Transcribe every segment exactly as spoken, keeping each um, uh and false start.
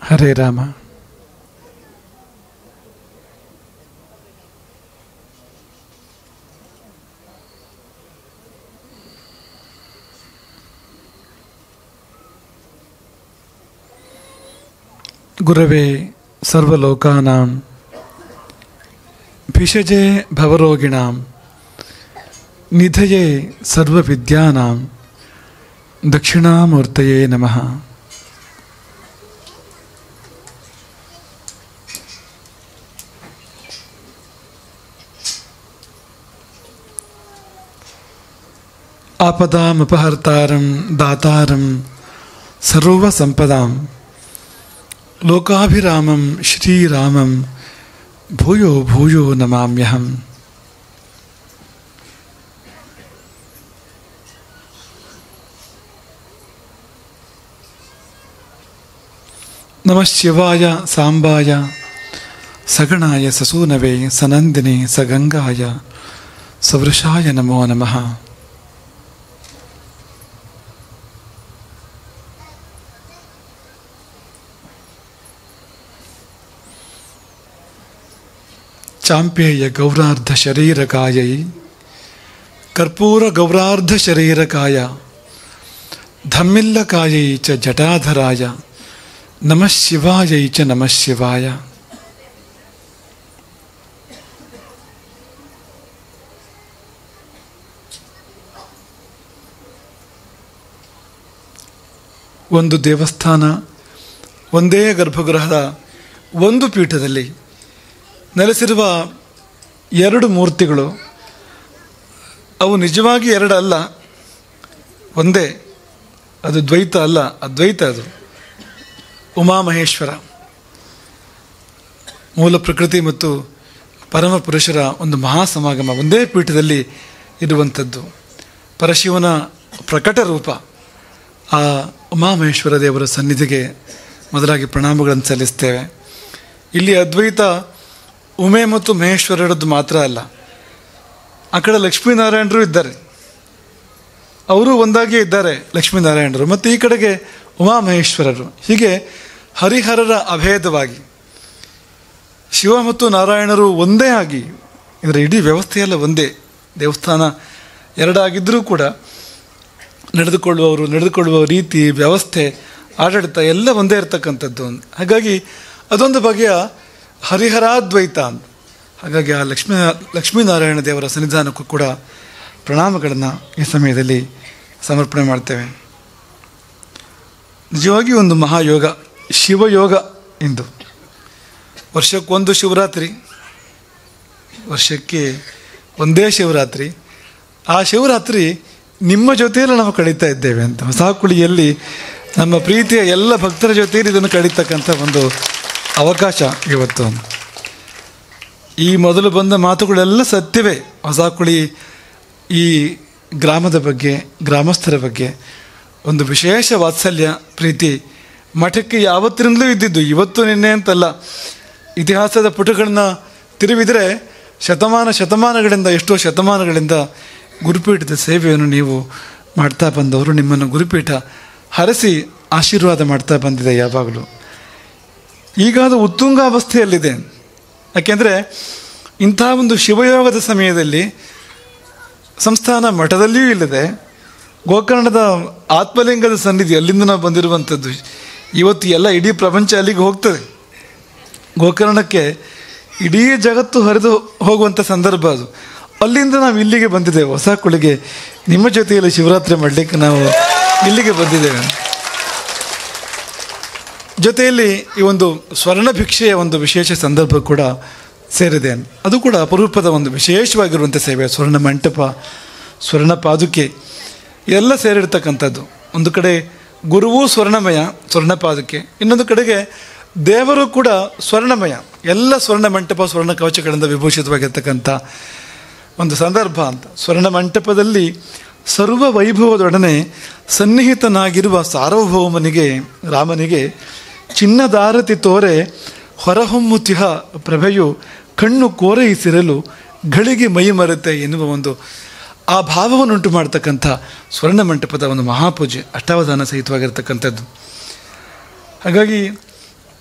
ಹರೇ ರಾಮ. ಗುರವೇ ಸರ್ವಲೋಕಾನಾಂ ಭಿಷಜೇ ಭವರೋಗಿಣಾಂ ನಿಧಯೇ ಸರ್ವವಿದ್ಯಾನಾಂ ದಕ್ಷಿಣಾಮೂರ್ತಯೇ ನಮಃ. ಆಪದಾಮಪಹರ್ತಾರಂ ದಾತಾರಂ ಸರ್ವಸಂಪದಾಂ ಲೋಕಾಭಿರಾಮಂ ಶ್ರೀರಾಮಂ ಭೂಯೋ ಭೂಯೋ ನಮಾಮ್ಯಹಂ. ನಮಃ ಶಿವಾಯ ಸಾಂಬಾಯ ಸಗಣಾಯ ಸಸೂನವೇ ಸನಂದಿನಿ ಸಗಂಗಾಯ ಸವೃಷಾಯ ನಮೋ ನಮಃ. ಚಾಂಪೇಯ ಗೌರಾರ್ಧ ಶರೀರಕಾಯೈ ಕರ್ಪೂರ ಗೌರಾರ್ಧ ಶರೀರಕಾಯ ಧಮ್ಮಿಲ್ಲಕಾಯೈ ಚ ಜಟಾಧರಾಯ ನಮಃ ಶಿವಾಯೈ ಚ ನಮಃ ಶಿವಾಯ. ಒಂದು ದೇವಸ್ಥಾನ, ಒಂದೇ ಗರ್ಭಗೃಹದ ಒಂದು ಪೀಠದಲ್ಲಿ ನೆಲೆಸಿರುವ ಎರಡು ಮೂರ್ತಿಗಳು, ಅವು ನಿಜವಾಗಿ ಎರಡು ಅಲ್ಲ, ಒಂದೇ. ಅದು ದ್ವೈತ ಅಲ್ಲ, ಅದ್ವೈತ. ಅದು ಉಮಾಮಹೇಶ್ವರ, ಮೂಲ ಪ್ರಕೃತಿ ಮತ್ತು ಪರಮ ಪುರುಷರ ಒಂದು ಮಹಾಸಮಾಗಮ ಒಂದೇ ಪೀಠದಲ್ಲಿ ಇರುವಂಥದ್ದು. ಪರಶಿವನ ಪ್ರಕಟ ರೂಪ ಆ ಉಮಾಮಹೇಶ್ವರ ದೇವರ ಸನ್ನಿಧಿಗೆ ಮೊದಲಾಗಿ ಪ್ರಣಾಮಗಳನ್ನು ಸಲ್ಲಿಸ್ತೇವೆ. ಇಲ್ಲಿ ಅದ್ವೈತ ಉಮೆ ಮತ್ತು ಮಹೇಶ್ವರರದ್ದು ಮಾತ್ರ ಅಲ್ಲ, ಆ ಕಡೆ ಲಕ್ಷ್ಮೀನಾರಾಯಣರು ಇದ್ದಾರೆ, ಅವರು ಒಂದಾಗಿ ಇದ್ದಾರೆ ಲಕ್ಷ್ಮೀನಾರಾಯಣರು, ಮತ್ತು ಈ ಕಡೆಗೆ ಉಮಾಮಹೇಶ್ವರರು. ಹೀಗೆ ಹರಿಹರರ ಅಭೇದವಾಗಿ ಶಿವ ಮತ್ತು ನಾರಾಯಣರು ಒಂದೇ ಆಗಿ, ಇದರ ಇಡೀ ವ್ಯವಸ್ಥೆಯೆಲ್ಲ ಒಂದೇ. ದೇವಸ್ಥಾನ ಎರಡಾಗಿದ್ದರೂ ಕೂಡ ನಡೆದುಕೊಳ್ಳುವವರು, ನಡೆದುಕೊಳ್ಳುವ ರೀತಿ, ವ್ಯವಸ್ಥೆ, ಆಡಳಿತ ಎಲ್ಲ ಒಂದೇ ಇರತಕ್ಕಂಥದ್ದು. ಹಾಗಾಗಿ ಅದೊಂದು ಬಗೆಯ ಹರಿಹರಾದ್ವೈತ ಅಂತ. ಹಾಗಾಗಿ ಆ ಲಕ್ಷ್ಮೀ ಲಕ್ಷ್ಮೀನಾರಾಯಣ ದೇವರ ಸನ್ನಿಧಾನಕ್ಕೂ ಕೂಡ ಪ್ರಣಾಮಗಳನ್ನು ಈ ಸಮಯದಲ್ಲಿ ಸಮರ್ಪಣೆ ಮಾಡ್ತೇವೆ. ನಿಜವಾಗಿ ಒಂದು ಮಹಾಯೋಗ, ಶಿವಯೋಗ. ಇಂದು ವರ್ಷಕ್ಕೊಂದು ಶಿವರಾತ್ರಿ, ವರ್ಷಕ್ಕೆ ಒಂದೇ ಶಿವರಾತ್ರಿ. ಆ ಶಿವರಾತ್ರಿ ನಿಮ್ಮ ಜೊತೆಯಲ್ಲಿ ನಾವು ಕಳೀತಾ ಇದ್ದೇವೆ ಅಂತ. ಹೊಸಕುಳಿಯಲ್ಲಿ ನಮ್ಮ ಪ್ರೀತಿಯ ಎಲ್ಲ ಭಕ್ತರ ಜೊತೆಯಲ್ಲಿ ಇದನ್ನು ಕಳೀತಕ್ಕಂಥ ಒಂದು ಅವಕಾಶ ಇವತ್ತು. ಈ ಮೊದಲು ಬಂದ ಮಾತುಗಳೆಲ್ಲ ಸತ್ಯವೇ. ಹೊಸಕುಳಿ ಈ ಗ್ರಾಮದ ಬಗ್ಗೆ, ಗ್ರಾಮಸ್ಥರ ಬಗ್ಗೆ ಒಂದು ವಿಶೇಷ ವಾತ್ಸಲ್ಯ, ಪ್ರೀತಿ ಮಠಕ್ಕೆ ಯಾವತ್ತಿನಿಂದಲೂ ಇದ್ದಿದ್ದು, ಇವತ್ತು ನಿನ್ನೆ ಅಂತಲ್ಲ. ಇತಿಹಾಸದ ಪುಟಗಳನ್ನ ತಿರುವಿದರೆ ಶತಮಾನ ಶತಮಾನಗಳಿಂದ, ಎಷ್ಟೋ ಶತಮಾನಗಳಿಂದ ಗುರುಪೀಠದ ಸೇವೆಯನ್ನು ನೀವು ಮಾಡ್ತಾ ಬಂದವರು. ನಿಮ್ಮನ್ನು ಗುರುಪೀಠ ಹರಸಿ ಆಶೀರ್ವಾದ ಮಾಡ್ತಾ ಬಂದಿದೆ ಯಾವಾಗಲೂ. ಈಗ ಅದು ಉತ್ತುಂಗಾವಸ್ಥೆಯಲ್ಲಿದೆ. ಯಾಕೆಂದರೆ ಇಂಥ ಒಂದು ಶಿವಯೋಗದ ಸಮಯದಲ್ಲಿ ಸಂಸ್ಥಾನ ಮಠದಲ್ಲಿಯೂ ಇಲ್ಲದೆ, ಗೋಕರ್ಣದ ಆತ್ಮಲಿಂಗದ ಸನ್ನಿಧಿ, ಅಲ್ಲಿಂದ ನಾವು ಬಂದಿರುವಂಥದ್ದು. ಇವತ್ತು ಎಲ್ಲ ಇಡೀ ಪ್ರಪಂಚ ಅಲ್ಲಿಗೆ ಹೋಗ್ತದೆ. ಗೋಕರ್ಣಕ್ಕೆ ಇಡೀ ಜಗತ್ತು ಹರಿದು ಹೋಗುವಂಥ ಸಂದರ್ಭ ಅದು. ಅಲ್ಲಿಂದ ನಾವು ಇಲ್ಲಿಗೆ ಬಂದಿದ್ದೇವೆ, ಹೊಸಕುಳಿಗೆ ನಿಮ್ಮ ಜೊತೆಯಲ್ಲಿ ಶಿವರಾತ್ರಿ ಮಾಡಲಿಕ್ಕೆ ನಾವು ಇಲ್ಲಿಗೆ ಬಂದಿದ್ದೇವೆ. ಜೊತೆಯಲ್ಲಿ ಈ ಒಂದು ಸ್ವರ್ಣ ಭಿಕ್ಷೆಯ ಒಂದು ವಿಶೇಷ ಸಂದರ್ಭ ಕೂಡ ಸೇರಿದೆ. ಅದು ಕೂಡ ಅಪರೂಪದ ಒಂದು ವಿಶೇಷವಾಗಿರುವಂಥ ಸೇವೆ. ಸ್ವರ್ಣ ಮಂಟಪ, ಸ್ವರ್ಣ ಪಾದುಕೆ ಎಲ್ಲ ಸೇರಿರ್ತಕ್ಕಂಥದ್ದು. ಒಂದು ಕಡೆ ಗುರುವೂ ಸ್ವರ್ಣಮಯ, ಸ್ವರ್ಣ ಪಾದುಕೆ. ಇನ್ನೊಂದು ಕಡೆಗೆ ದೇವರು ಕೂಡ ಸ್ವರ್ಣಮಯ, ಎಲ್ಲ ಸ್ವರ್ಣ ಮಂಟಪ, ಸ್ವರ್ಣ ಕವಚಗಳಿಂದ ವಿಭೂಷಿತವಾಗಿರ್ತಕ್ಕಂಥ ಒಂದು ಸಂದರ್ಭ ಅಂತ. ಸ್ವರ್ಣ ಮಂಟಪದಲ್ಲಿ ಸರ್ವ ವೈಭವದೊಡನೆ ಸನ್ನಿಹಿತನಾಗಿರುವ ಸಾರ್ವಭೌಮನಿಗೆ, ರಾಮನಿಗೆ ಚಿನ್ನದಾರತಿ ತೋರೆ ಹೊರಹೊಮ್ಮುತಿಹ ಪ್ರಭೆಯು ಕಣ್ಣು ಕೋರೈಸಿರಲು ಗಳಿಗೆ ಮೈ ಮರೆತೆ ಎನ್ನುವ ಒಂದು ಆ ಭಾವವನ್ನುಂಟು ಮಾಡ್ತಕ್ಕಂಥ ಸ್ವರ್ಣ ಮಂಟಪದ ಒಂದು ಮಹಾಪೂಜೆ, ಅಷ್ಟಾವಧಾನ ಸಹಿತವಾಗಿರ್ತಕ್ಕಂಥದ್ದು. ಹಾಗಾಗಿ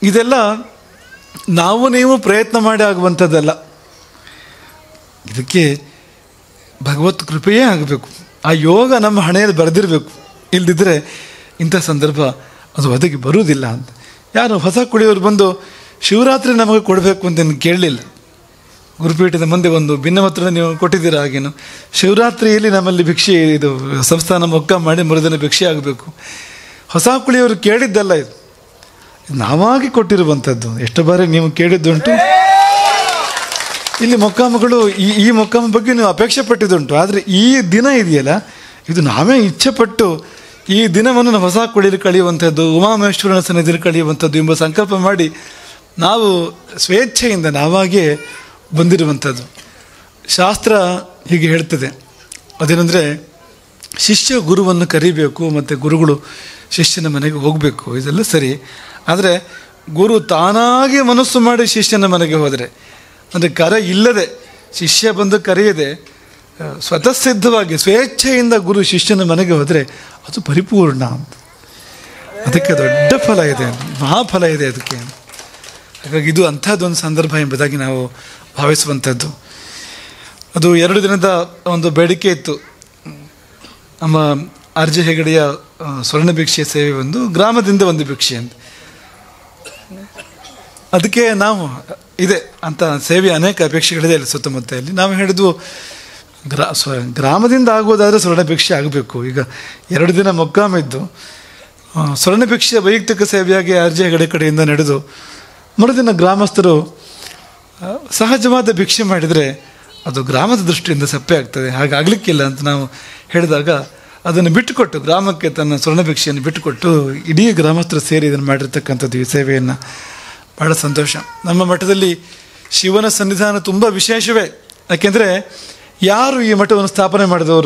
ಇದೆಲ್ಲ ನಾವು ನೀವು ಪ್ರಯತ್ನ ಮಾಡಿ ಆಗುವಂಥದ್ದಲ್ಲ. ಇದಕ್ಕೆ ಭಗವತ್ ಕೃಪೆಯೇ ಆಗಬೇಕು. ಆ ಯೋಗ ನಮ್ಮ ಹಣೆಯಲ್ಲಿ ಬರೆದಿರಬೇಕು. ಇಲ್ಲದಿದ್ದರೆ ಇಂಥ ಸಂದರ್ಭ ಅದು ಒದಗಿ ಬರುವುದಿಲ್ಲ ಅಂತ. ಯಾರು ಹೊಸ ಕುಡಿಯೋರು ಬಂದು ಶಿವರಾತ್ರಿ ನಮಗೆ ಕೊಡಬೇಕು ಅಂತ ಕೇಳಲಿಲ್ಲ. ಗುರುಪೀಠದ ಮುಂದೆ ಒಂದು ಭಿನ್ನಮತ್ರ ನೀವು ಕೊಟ್ಟಿದ್ದೀರ. ಹಾಗೇನು ಶಿವರಾತ್ರಿಯಲ್ಲಿ ನಮ್ಮಲ್ಲಿ ಭಿಕ್ಷೆ ಇದು ಸಂಸ್ಥಾನ ಮೊಕ್ಕ ಮಾಡಿ ಮರುದಿನ ಭಿಕ್ಷೆ ಆಗಬೇಕು. ಹೊಸ ಕುಳಿಯವರು ಕೇಳಿದ್ದಲ್ಲ, ಇದು ನಾವಾಗಿ ಕೊಟ್ಟಿರುವಂಥದ್ದು. ಎಷ್ಟು ಬಾರಿ ನೀವು ಕೇಳಿದ್ದುಂಟು. ಇಲ್ಲಿ ಮೊಕ್ಕಾಮಗಳು ಈ ಈ ಮೊಕ್ಕಾಮ ಬಗ್ಗೆ ನೀವು ಅಪೇಕ್ಷೆ ಪಟ್ಟಿದ್ದುಂಟು. ಆದರೆ ಈ ದಿನ ಇದೆಯಲ್ಲ, ಇದು ನಾವೇ ಇಚ್ಛೆ ಪಟ್ಟು ಈ ದಿನವನ್ನು ನಾವು ಹೊಸ ಕುಳಿಯಲ್ಲಿ ಕಳೆಯುವಂಥದ್ದು, ಉಮಾಮಹೇಶ್ವರನ ಸನ್ನಿಧಿಯಲ್ಲಿ ಕಳೆಯುವಂಥದ್ದು ಎಂಬ ಸಂಕಲ್ಪ ಮಾಡಿ ನಾವು ಸ್ವೇಚ್ಛೆಯಿಂದ ನಾವಾಗೇ ಬಂದಿರುವಂಥದ್ದು. ಶಾಸ್ತ್ರ ಹೀಗೆ ಹೇಳ್ತದೆ, ಅದೇನೆಂದರೆ ಶಿಷ್ಯ ಗುರುವನ್ನು ಕರಿಬೇಕು ಮತ್ತು ಗುರುಗಳು ಶಿಷ್ಯನ ಮನೆಗೆ ಹೋಗಬೇಕು. ಇದೆಲ್ಲ ಸರಿ. ಆದರೆ ಗುರು ತಾನಾಗಿ ಮನಸ್ಸು ಮಾಡಿ ಶಿಷ್ಯನ ಮನೆಗೆ ಹೋದರೆ, ಅಂದರೆ ಕರೆ ಇಲ್ಲದೆ ಶಿಷ್ಯ ಬಂದು ಕರೆಯದೆ ಸ್ವತಃಸಿದ್ಧವಾಗಿ ಸ್ವೇಚ್ಛೆಯಿಂದ ಗುರು ಶಿಷ್ಯನ ಮನೆಗೆ ಹೋದರೆ ಅದು ಪರಿಪೂರ್ಣ ಅಂತ. ಅದಕ್ಕೆ ದೊಡ್ಡ ಫಲ ಇದೆ, ಮಹಾಫಲ ಇದೆ ಅದಕ್ಕೆ. ಹಾಗಾಗಿ ಇದು ಅಂಥದ್ದೊಂದು ಸಂದರ್ಭ ಎಂಬುದಾಗಿ ನಾವು ಭಾವಿಸುವಂಥದ್ದು. ಅದು ಎರಡು ದಿನದ ಒಂದು ಬೇಡಿಕೆ ಇತ್ತು. ನಮ್ಮ ಆರ್ ಜೆ ಹೆಗಡೆಯ ಸ್ವರ್ಣ ಭಿಕ್ಷೆ ಸೇವೆ ಒಂದು ಗ್ರಾಮದಿಂದ ಒಂದು ಭಿಕ್ಷೆ ಅಂತ. ಅದಕ್ಕೆ ನಾವು ಇದೆ ಅಂತ ಸೇವೆ ಅನೇಕ ಅಪೇಕ್ಷೆಗಳಿದೆ ಅಲ್ಲಿ ಸುತ್ತಮುತ್ತ. ಇಲ್ಲಿ ನಾವು ಹೇಳಿದ್ವು ಗ್ರಾ ಸ್ವ ಗ್ರಾಮದಿಂದ ಆಗೋದಾದರೆ ಸ್ವರ್ಣ ಭಿಕ್ಷೆ ಆಗಬೇಕು. ಈಗ ಎರಡು ದಿನ ಮೊಕ್ಕಾಮಿದ್ದು ಸ್ವರ್ಣ ಭಿಕ್ಷೆ ವೈಯಕ್ತಿಕ ಸೇವೆಯಾಗಿ ಆರ್ ಜೆ ಹೆಗಡೆ ಕಡೆಯಿಂದ ನಡೆದು ಮರುದಿನ ಗ್ರಾಮಸ್ಥರು ಸಹಜವಾದ ಭಿಕ್ಷೆ ಮಾಡಿದರೆ ಅದು ಗ್ರಾಮದ ದೃಷ್ಟಿಯಿಂದ ಸಪ್ಪೆ ಆಗ್ತದೆ, ಹಾಗಾಗಲಿಕ್ಕಿಲ್ಲ ಅಂತ ನಾವು ಹೇಳಿದಾಗ ಅದನ್ನು ಬಿಟ್ಟುಕೊಟ್ಟು, ಗ್ರಾಮಕ್ಕೆ ತನ್ನ ಸ್ವರ್ಣ ಭಿಕ್ಷೆಯನ್ನು ಬಿಟ್ಟುಕೊಟ್ಟು ಇಡೀ ಗ್ರಾಮಸ್ಥರು ಸೇರಿ ಇದನ್ನು ಮಾಡಿರ್ತಕ್ಕಂಥದ್ದು, ಈ ಸೇವೆಯನ್ನು. ಭಾಳ ಸಂತೋಷ. ನಮ್ಮ ಮಠದಲ್ಲಿ ಶಿವನ ಸನ್ನಿಧಾನ ತುಂಬ ವಿಶೇಷವೇ. ಯಾಕೆಂದರೆ ಯಾರು ಈ ಮಠವನ್ನು ಸ್ಥಾಪನೆ ಮಾಡಿದವರು?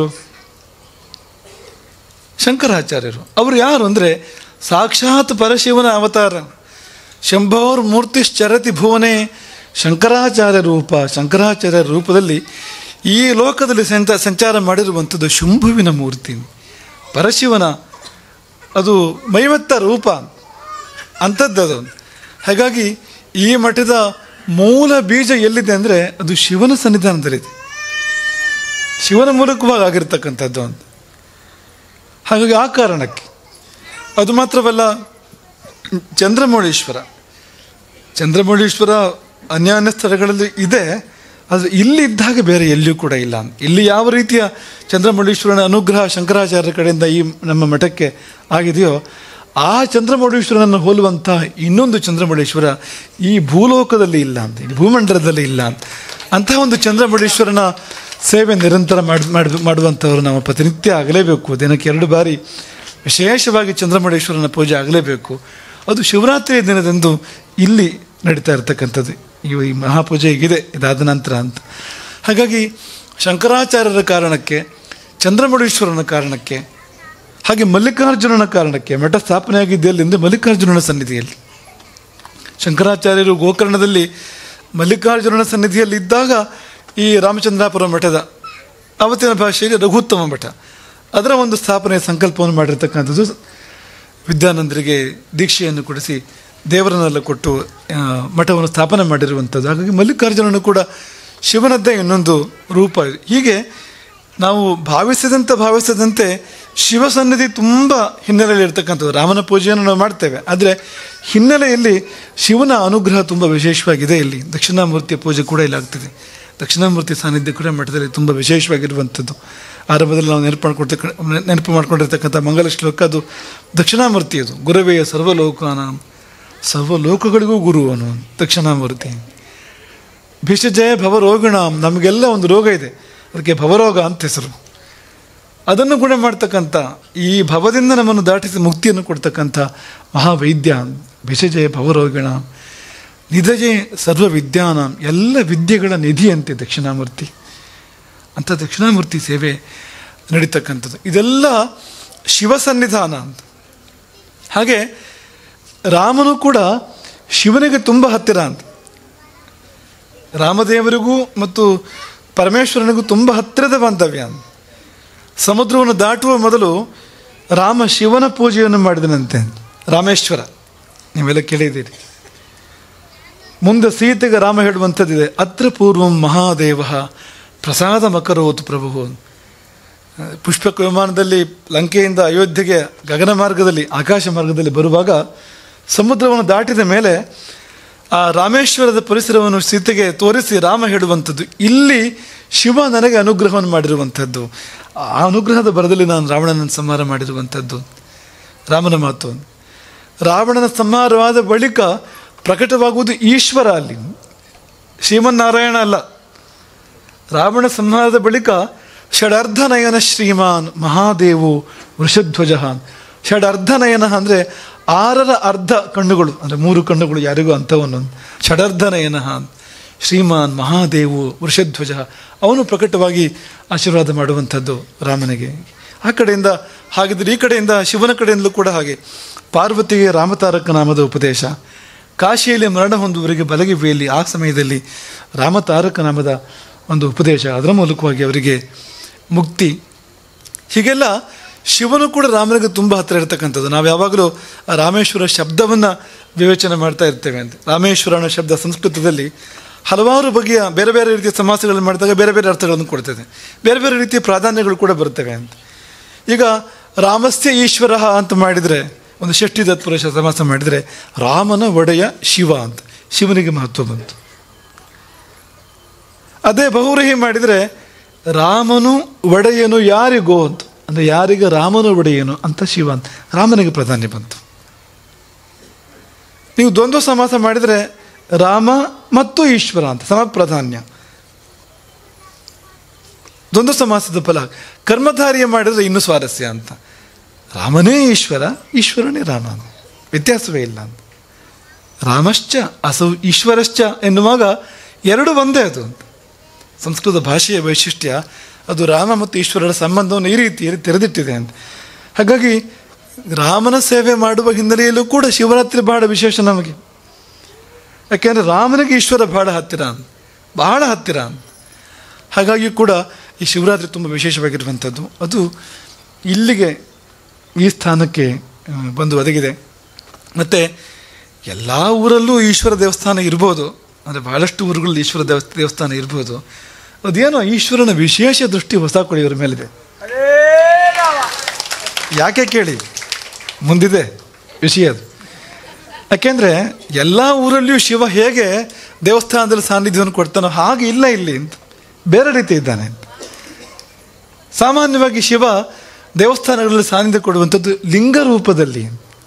ಶಂಕರಾಚಾರ್ಯರು. ಅವರು ಯಾರು ಅಂದರೆ ಸಾಕ್ಷಾತ್ ಪರಶಿವನ ಅವತಾರ. ಶಂಭೋರ್ ಮೂರ್ತಿಶ್ಚರತಿ ಭುವನೆ ಶಂಕರಾಚಾರ್ಯ ರೂಪ. ಶಂಕರಾಚಾರ್ಯ ರೂಪದಲ್ಲಿ ಈ ಲೋಕದಲ್ಲಿ ಸಂತ ಸಂಚಾರ ಮಾಡಿರುವಂಥದ್ದು ಶಂಭುವಿನ ಮೂರ್ತಿ, ಪರಶಿವನ ಅದು ಮೈವತ್ತ ರೂಪ ಅಂಥದ್ದದು. ಹಾಗಾಗಿ ಈ ಮಠದ ಮೂಲ ಬೀಜ ಎಲ್ಲಿದೆ ಅಂದರೆ ಅದು ಶಿವನ ಸನ್ನಿಧಾನದಲ್ಲಿದೆ, ಶಿವನ ಮೂಲಕವಾಗಿ ಆಗಿರ್ತಕ್ಕಂಥದ್ದು ಅಂತ. ಹಾಗಾಗಿ ಆ ಕಾರಣಕ್ಕೆ ಅದು ಮಾತ್ರವಲ್ಲ, ಚಂದ್ರಮೌಳೀಶ್ವರ ಚಂದ್ರಮೌಳೀಶ್ವರ ಅನ್ಯಾನ್ಯ ಸ್ಥಳಗಳಲ್ಲಿ ಇದೆ, ಆದರೆ ಇಲ್ಲಿದ್ದಾಗ ಬೇರೆ ಎಲ್ಲಿಯೂ ಕೂಡ ಇಲ್ಲ. ಇಲ್ಲಿ ಯಾವ ರೀತಿಯ ಚಂದ್ರಮೌಳೀಶ್ವರನ ಅನುಗ್ರಹ ಶಂಕರಾಚಾರ್ಯರ ಕಡೆಯಿಂದ ಈ ನಮ್ಮ ಮಠಕ್ಕೆ ಆಗಿದೆಯೋ, ಆ ಚಂದ್ರಮೌಳೀಶ್ವರನನ್ನು ಹೋಲುವಂಥ ಇನ್ನೊಂದು ಚಂದ್ರಮೌಳೀಶ್ವರ ಈ ಭೂಲೋಕದಲ್ಲಿ ಇಲ್ಲ ಅಂತ, ಈ ಭೂಮಂಡಲದಲ್ಲಿ ಇಲ್ಲ ಅಂತ. ಅಂತಹ ಒಂದು ಚಂದ್ರಮೌಳೀಶ್ವರನ ಸೇವೆ ನಿರಂತರ ಮಾಡಿ ಮಾಡಿ ಮಾಡುವಂಥವ್ರು ನಾವು ಪ್ರತಿನಿತ್ಯ ಆಗಲೇಬೇಕು. ದಿನಕ್ಕೆ ಎರಡು ಬಾರಿ ವಿಶೇಷವಾಗಿ ಚಂದ್ರಮೌಳೀಶ್ವರನ ಪೂಜೆ ಆಗಲೇಬೇಕು. ಅದು ಶಿವರಾತ್ರಿಯ ದಿನದಂದು ಇಲ್ಲಿ ನಡೀತಾ ಇರ್ತಕ್ಕಂಥದ್ದು. ಇವು ಈ ಮಹಾಪೂಜೆ ಹೀಗಿದೆ ಇದಾದ ನಂತರ ಅಂತ. ಹಾಗಾಗಿ ಶಂಕರಾಚಾರ್ಯರ ಕಾರಣಕ್ಕೆ, ಚಂದ್ರಮೌಳೀಶ್ವರನ ಕಾರಣಕ್ಕೆ, ಹಾಗೆ ಮಲ್ಲಿಕಾರ್ಜುನನ ಕಾರಣಕ್ಕೆ ಮಠ ಸ್ಥಾಪನೆಯಾಗಿದ್ದೆಯಲ್ಲಿಂದ ಮಲ್ಲಿಕಾರ್ಜುನನ ಸನ್ನಿಧಿಯಲ್ಲಿ. ಶಂಕರಾಚಾರ್ಯರು ಗೋಕರ್ಣದಲ್ಲಿ ಮಲ್ಲಿಕಾರ್ಜುನನ ಸನ್ನಿಧಿಯಲ್ಲಿ ಇದ್ದಾಗ ಈ ರಾಮಚಂದ್ರಾಪುರ ಮಠದ ಅವತ್ತಿನ ಭಾಷೆಯಲ್ಲಿ ರಘುತ್ತಮ ಮಠ ಅದರ ಒಂದು ಸ್ಥಾಪನೆಯ ಸಂಕಲ್ಪವನ್ನು ಮಾಡಿರ್ತಕ್ಕಂಥದ್ದು. ವಿದ್ಯಾನಂದರಿಗೆ ದೀಕ್ಷೆಯನ್ನು ಕೊಡಿಸಿ ದೇವರನ್ನೆಲ್ಲ ಕೊಟ್ಟು ಮಠವನ್ನು ಸ್ಥಾಪನೆ ಮಾಡಿರುವಂಥದ್ದು. ಹಾಗಾಗಿ ಮಲ್ಲಿಕಾರ್ಜುನನು ಕೂಡ ಶಿವನದ್ದೇ ಇನ್ನೊಂದು ರೂಪ. ಹೀಗೆ ನಾವು ಭಾವಿಸಿದಂತೆ ಭಾವಿಸಿದಂತೆ ಶಿವ ಸನ್ನಿಧಿ ತುಂಬ ಹಿನ್ನೆಲೆಯಲ್ಲಿ ಇರ್ತಕ್ಕಂಥದ್ದು. ರಾಮನ ಪೂಜೆಯನ್ನು ನಾವು ಮಾಡ್ತೇವೆ, ಆದರೆ ಹಿನ್ನೆಲೆಯಲ್ಲಿ ಶಿವನ ಅನುಗ್ರಹ ತುಂಬ ವಿಶೇಷವಾಗಿದೆ. ಇಲ್ಲಿ ದಕ್ಷಿಣಾಮೂರ್ತಿಯ ಪೂಜೆ ಕೂಡ ಇಲ್ಲಿ ಆಗ್ತದೆ. ದಕ್ಷಿಣಾಮೂರ್ತಿ ಸಾನ್ನಿಧ್ಯ ಕೂಡ ಮಠದಲ್ಲಿ ತುಂಬ ವಿಶೇಷವಾಗಿರುವಂಥದ್ದು. ಆರಂಭದಲ್ಲಿ ನಾವು ನೆನಪು ಮಾಡ್ಕೊಳ್ತಕ್ಕ ನೆನಪು ಮಾಡ್ಕೊಂಡಿರ್ತಕ್ಕಂಥ ಮಂಗಲ ಶ್ಲೋಕ ಅದು ದಕ್ಷಿಣಾಮೂರ್ತಿ. ಅದು ಗುರವೆಯ ಸರ್ವಲೋಕಾನ, ಸರ್ವಲೋಕಗಳಿಗೂ ಗುರು ಅನ್ನೋ ದಕ್ಷಿಣಾಮೂರ್ತಿ. ಭಿಷಜಯ ಭವರೋಗಿಣ, ನಮಗೆಲ್ಲ ಒಂದು ರೋಗ ಇದೆ, ಅದಕ್ಕೆ ಭವರೋಗ ಅಂತ ಹೆಸರು. ಅದನ್ನು ಗುಣ ಮಾಡ್ತಕ್ಕಂಥ, ಈ ಭವದಿಂದ ನಮ್ಮನ್ನು ದಾಟಿಸಿ ಮುಕ್ತಿಯನ್ನು ಕೊಡ್ತಕ್ಕಂಥ ಮಹಾವೈದ್ಯ ಭಿಷಜಯ ಭವರೋಗಿಣ. ನಿಧಜೆ ಸರ್ವ ವಿದ್ಯಾನ, ಎಲ್ಲ ವಿದ್ಯೆಗಳ ನಿಧಿಯಂತೆ ದಕ್ಷಿಣಾಮೂರ್ತಿ. ಅಂಥ ದಕ್ಷಿಣಾಮೂರ್ತಿ ಸೇವೆ ನಡೀತಕ್ಕಂಥದ್ದು. ಇದೆಲ್ಲ ಶಿವ ಸನ್ನಿಧಾನ ಅಂತ. ಹಾಗೆ ರಾಮನು ಕೂಡ ಶಿವನಿಗೆ ತುಂಬ ಹತ್ತಿರ ಅಂತ. ರಾಮದೇವರಿಗೂ ಮತ್ತು ಪರಮೇಶ್ವರನಿಗೂ ತುಂಬ ಹತ್ತಿರದ ಬಾಂಧವ್ಯ ಅಂತ. ಸಮುದ್ರವನ್ನು ದಾಟುವ ಮೊದಲು ರಾಮ ಶಿವನ ಪೂಜೆಯನ್ನು ಮಾಡಿದನಂತೆ. ರಾಮೇಶ್ವರ ನೀವೆಲ್ಲ ಕೇಳಿದ್ದೀರಿ. ಮುಂದೆ ಸೀತೆಗೆ ರಾಮ ಹೇಳುವಂಥದ್ದಿದೆ, ಅತ್ರ ಪೂರ್ವಂ ಮಹಾದೇವ ಪ್ರಸಾದ ಮಕರೋತ್ ಪ್ರಭು. ಪುಷ್ಪಕ ವಿಮಾನದಲ್ಲಿ ಲಂಕೆಯಿಂದ ಅಯೋಧ್ಯೆಗೆ ಗಗನ ಮಾರ್ಗದಲ್ಲಿ ಆಕಾಶ ಮಾರ್ಗದಲ್ಲಿ ಬರುವಾಗ ಸಮುದ್ರವನ್ನು ದಾಟಿದ ಮೇಲೆ ಆ ರಾಮೇಶ್ವರದ ಪರಿಸರವನ್ನು ಸೀತೆಗೆ ತೋರಿಸಿ ರಾಮ ಹೇಳುವಂಥದ್ದು, ಇಲ್ಲಿ ಶಿವ ನನಗೆ ಅನುಗ್ರಹವನ್ನು ಮಾಡಿರುವಂಥದ್ದು, ಆ ಅನುಗ್ರಹದ ಬರದಲ್ಲಿ ನಾನು ರಾವಣನ ಸಂಹಾರ ಮಾಡಿರುವಂಥದ್ದು. ರಾಮನ ಮಾತು. ರಾವಣನ ಸಂಹಾರವಾದ ಬಳಿಕ ಪ್ರಕಟವಾಗುವುದು ಈಶ್ವರ, ಅಲ್ಲಿ ಶ್ರೀಮನ್ನಾರಾಯಣ ಅಲ್ಲ. ರಾವಣ ಸಂಹಾರದ ಬಳಿಕ ಷಡರ್ಧನಯನ ಶ್ರೀಮಾನ್ ಮಹಾದೇವು ವೃಷಧ್ವಜ. ಷಡರ್ಧನಯನ ಅಂದರೆ ಆರರ ಅರ್ಧ ಕಣ್ಣುಗಳು, ಅಂದರೆ ಮೂರು ಕಣ್ಣುಗಳು ಯಾರಿಗೂ ಅಂಥವನು. ಷಡರ್ಧನಯನ ಶ್ರೀಮಾನ್ ಮಹಾದೇವು ವೃಷಧ್ವಜ, ಅವನು ಪ್ರಕಟವಾಗಿ ಆಶೀರ್ವಾದ ಮಾಡುವಂಥದ್ದು ರಾಮನಿಗೆ. ಆ ಕಡೆಯಿಂದ ಹಾಗಿದ್ರೆ ಈ ಕಡೆಯಿಂದ ಶಿವನ ಕಡೆಯಿಂದಲೂ ಕೂಡ ಹಾಗೆ ಪಾರ್ವತಿಗೆ ರಾಮತಾರಕ ನಾಮದ ಉಪದೇಶ, ಕಾಶಿಯಲ್ಲಿ ಮರಣ ಹೊಂದುವವರಿಗೆ ಬಲಗಿವೆಯಲ್ಲಿ ಆ ಸಮಯದಲ್ಲಿ ರಾಮತಾರಕ ನಾಮದ ಒಂದು ಉಪದೇಶ, ಅದರ ಮೂಲಕವಾಗಿ ಅವರಿಗೆ ಮುಕ್ತಿ. ಹೀಗೆಲ್ಲ ಶಿವನು ಕೂಡ ರಾಮನಿಗೆ ತುಂಬ ಹತ್ತಿರ ಇರತಕ್ಕಂಥದ್ದು. ನಾವು ಯಾವಾಗಲೂ ರಾಮೇಶ್ವರ ಶಬ್ದವನ್ನು ವಿವೇಚನೆ ಮಾಡ್ತಾ ಇರ್ತೇವೆ ಅಂತ. ರಾಮೇಶ್ವರ ಅನ್ನೋ ಶಬ್ದ ಸಂಸ್ಕೃತದಲ್ಲಿ ಹಲವಾರು ಬಗೆಯ ಬೇರೆ ಬೇರೆ ರೀತಿಯ ಸಮಾಸಗಳನ್ನು ಮಾಡಿದಾಗ ಬೇರೆ ಬೇರೆ ಅರ್ಥಗಳನ್ನು ಕೊಡ್ತದೆ, ಬೇರೆ ಬೇರೆ ರೀತಿಯ ಪ್ರಾಧಾನ್ಯಗಳು ಕೂಡ ಬರ್ತವೆ ಅಂತ. ಈಗ ರಾಮಸ್ಯ ಈಶ್ವರ ಅಂತ ಮಾಡಿದರೆ, ಒಂದು ಷಷ್ಠಿ ತತ್ಪುರುಷ ಸಮಾಸ ಮಾಡಿದರೆ ರಾಮನ ಒಡೆಯ ಶಿವ ಅಂತ, ಶಿವನಿಗೆ ಮಹತ್ವ ಬಂತು. ಅದೇ ಬಹುವ್ರೀಹಿ ಮಾಡಿದರೆ ರಾಮನು ಒಡೆಯನು ಯಾರಿಗೋ ಅಂತ, ಅಂದರೆ ಯಾರಿಗೆ ರಾಮನು ಒಡೆಯನು ಅಂತ ಶಿವ ಅಂತ, ರಾಮನಿಗೆ ಪ್ರಾಧಾನ್ಯ ಬಂತು. ನೀವು ದ್ವಂದ್ವ ಸಮಾಸ ಮಾಡಿದರೆ ರಾಮ ಮತ್ತು ಈಶ್ವರ ಅಂತ ಸಮ ಪ್ರಾಧಾನ್ಯ. ದ್ವಂದ್ವ ಸಮಾಸದ ಫಲ. ಕರ್ಮಧಾರಿಯ ಮಾಡಿದರೆ ಇನ್ನೂ ಸ್ವಾರಸ್ಯ ಅಂತ. ರಾಮನೇ ಈಶ್ವರ, ಈಶ್ವರನೇ ರಾಮ, ವ್ಯತ್ಯಾಸವೇ ಇಲ್ಲ ಅಂತ. ರಾಮಶ್ಚ ಅಸೌ ಈಶ್ವರಶ್ಚ ಎನ್ನುವಾಗ ಎರಡು ಒಂದೇ ಅದು ಅಂತ. ಸಂಸ್ಕೃತ ಭಾಷೆಯ ವೈಶಿಷ್ಟ್ಯ ಅದು ರಾಮ ಮತ್ತು ಈಶ್ವರರ ಸಂಬಂಧವನ್ನು ಈ ರೀತಿಯಲ್ಲಿ ತೆರೆದಿಟ್ಟಿದೆ ಅಂತ. ಹಾಗಾಗಿ ರಾಮನ ಸೇವೆ ಮಾಡುವ ಹಿನ್ನೆಲೆಯಲ್ಲೂ ಕೂಡ ಶಿವರಾತ್ರಿ ಬಹಳ ವಿಶೇಷ ನಮಗೆ. ಯಾಕೆಂದರೆ ರಾಮನಿಗೆ ಈಶ್ವರ ಬಹಳ ಹತ್ತಿರ ಅಂತ, ಬಹಳ ಹತ್ತಿರ ಅಂತ. ಹಾಗಾಗಿ ಕೂಡ ಈ ಶಿವರಾತ್ರಿ ತುಂಬ ವಿಶೇಷವಾಗಿರುವಂಥದ್ದು. ಅದು ಇಲ್ಲಿಗೆ ಈ ಸ್ಥಾನಕ್ಕೆ ಬಂದು ಒದಗಿದೆ. ಮತ್ತು ಎಲ್ಲ ಊರಲ್ಲೂ ಈಶ್ವರ ದೇವಸ್ಥಾನ ಇರ್ಬೋದು, ಅಂದರೆ ಬಹಳಷ್ಟು ಊರುಗಳಲ್ಲಿ ಈಶ್ವರ ದೇವ ದೇವಸ್ಥಾನ ಇರ್ಬೋದು. ಅದೇನೋ ಈಶ್ವರನ ವಿಶೇಷ ದೃಷ್ಟಿ ಹೊಸಕೋಳಿಯವರ ಮೇಲಿದೆ. ಯಾಕೆ ಕೇಳಿ, ಮುಂದಿದೆ ವಿಷಯ ಅದು. ಯಾಕೆಂದರೆ ಎಲ್ಲ ಊರಲ್ಲಿಯೂ ಶಿವ ಹೇಗೆ ದೇವಸ್ಥಾನದಲ್ಲಿ ಸಾನ್ನಿಧ್ಯವನ್ನು ಕೊಡ್ತಾನೋ ಹಾಗೆ ಇಲ್ಲ ಇಲ್ಲಿ ಅಂತ, ಬೇರೆ ರೀತಿ ಇದ್ದಾನೆ. ಸಾಮಾನ್ಯವಾಗಿ ಶಿವ ದೇವಸ್ಥಾನಗಳಲ್ಲಿ ಸಾನ್ನಿಧ್ಯ ಕೊಡುವಂಥದ್ದು ಲಿಂಗ ರೂಪದಲ್ಲಿ.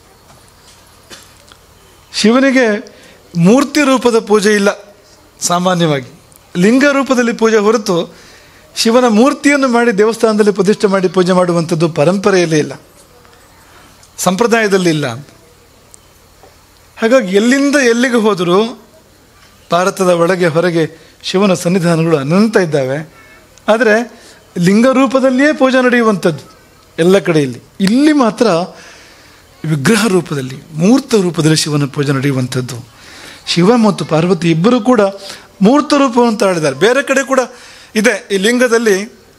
ಶಿವನಿಗೆ ಮೂರ್ತಿ ರೂಪದ ಪೂಜೆ ಇಲ್ಲ, ಸಾಮಾನ್ಯವಾಗಿ ಲಿಂಗ ರೂಪದಲ್ಲಿ ಪೂಜೆ ಹೊರತು ಶಿವನ ಮೂರ್ತಿಯನ್ನು ಮಾಡಿ ದೇವಸ್ಥಾನದಲ್ಲಿ ಪ್ರತಿಷ್ಠೆ ಮಾಡಿ ಪೂಜೆ ಮಾಡುವಂಥದ್ದು ಪರಂಪರೆಯಲ್ಲೇ ಇಲ್ಲ, ಸಂಪ್ರದಾಯದಲ್ಲಿ ಇಲ್ಲ. ಹಾಗಾಗಿ ಎಲ್ಲಿಂದ ಎಲ್ಲಿಗೆ ಹೋದರೂ ಭಾರತದ ಒಳಗೆ ಹೊರಗೆ ಶಿವನ ಸನ್ನಿಧಾನಗಳು ಅನಂತ ಇದ್ದಾವೆ. ಆದರೆ ಲಿಂಗ ರೂಪದಲ್ಲಿಯೇ ಪೂಜೆ ನಡೆಯುವಂಥದ್ದು ಎಲ್ಲ ಕಡೆಯಲ್ಲಿ. ಇಲ್ಲಿ ಮಾತ್ರ ವಿಗ್ರಹ ರೂಪದಲ್ಲಿ, ಮೂರ್ತ ರೂಪದಲ್ಲಿ ಶಿವನ ಪೂಜೆ ನಡೆಯುವಂಥದ್ದು. ಶಿವ ಮತ್ತು ಪಾರ್ವತಿ ಇಬ್ಬರು ಕೂಡ ಮೂರ್ತ ರೂಪವನ್ನು ತಾಳಿದ್ದಾರೆ. ಬೇರೆ ಕಡೆ ಕೂಡ ಇದೆ. ಈ ಲಿಂಗದಲ್ಲಿ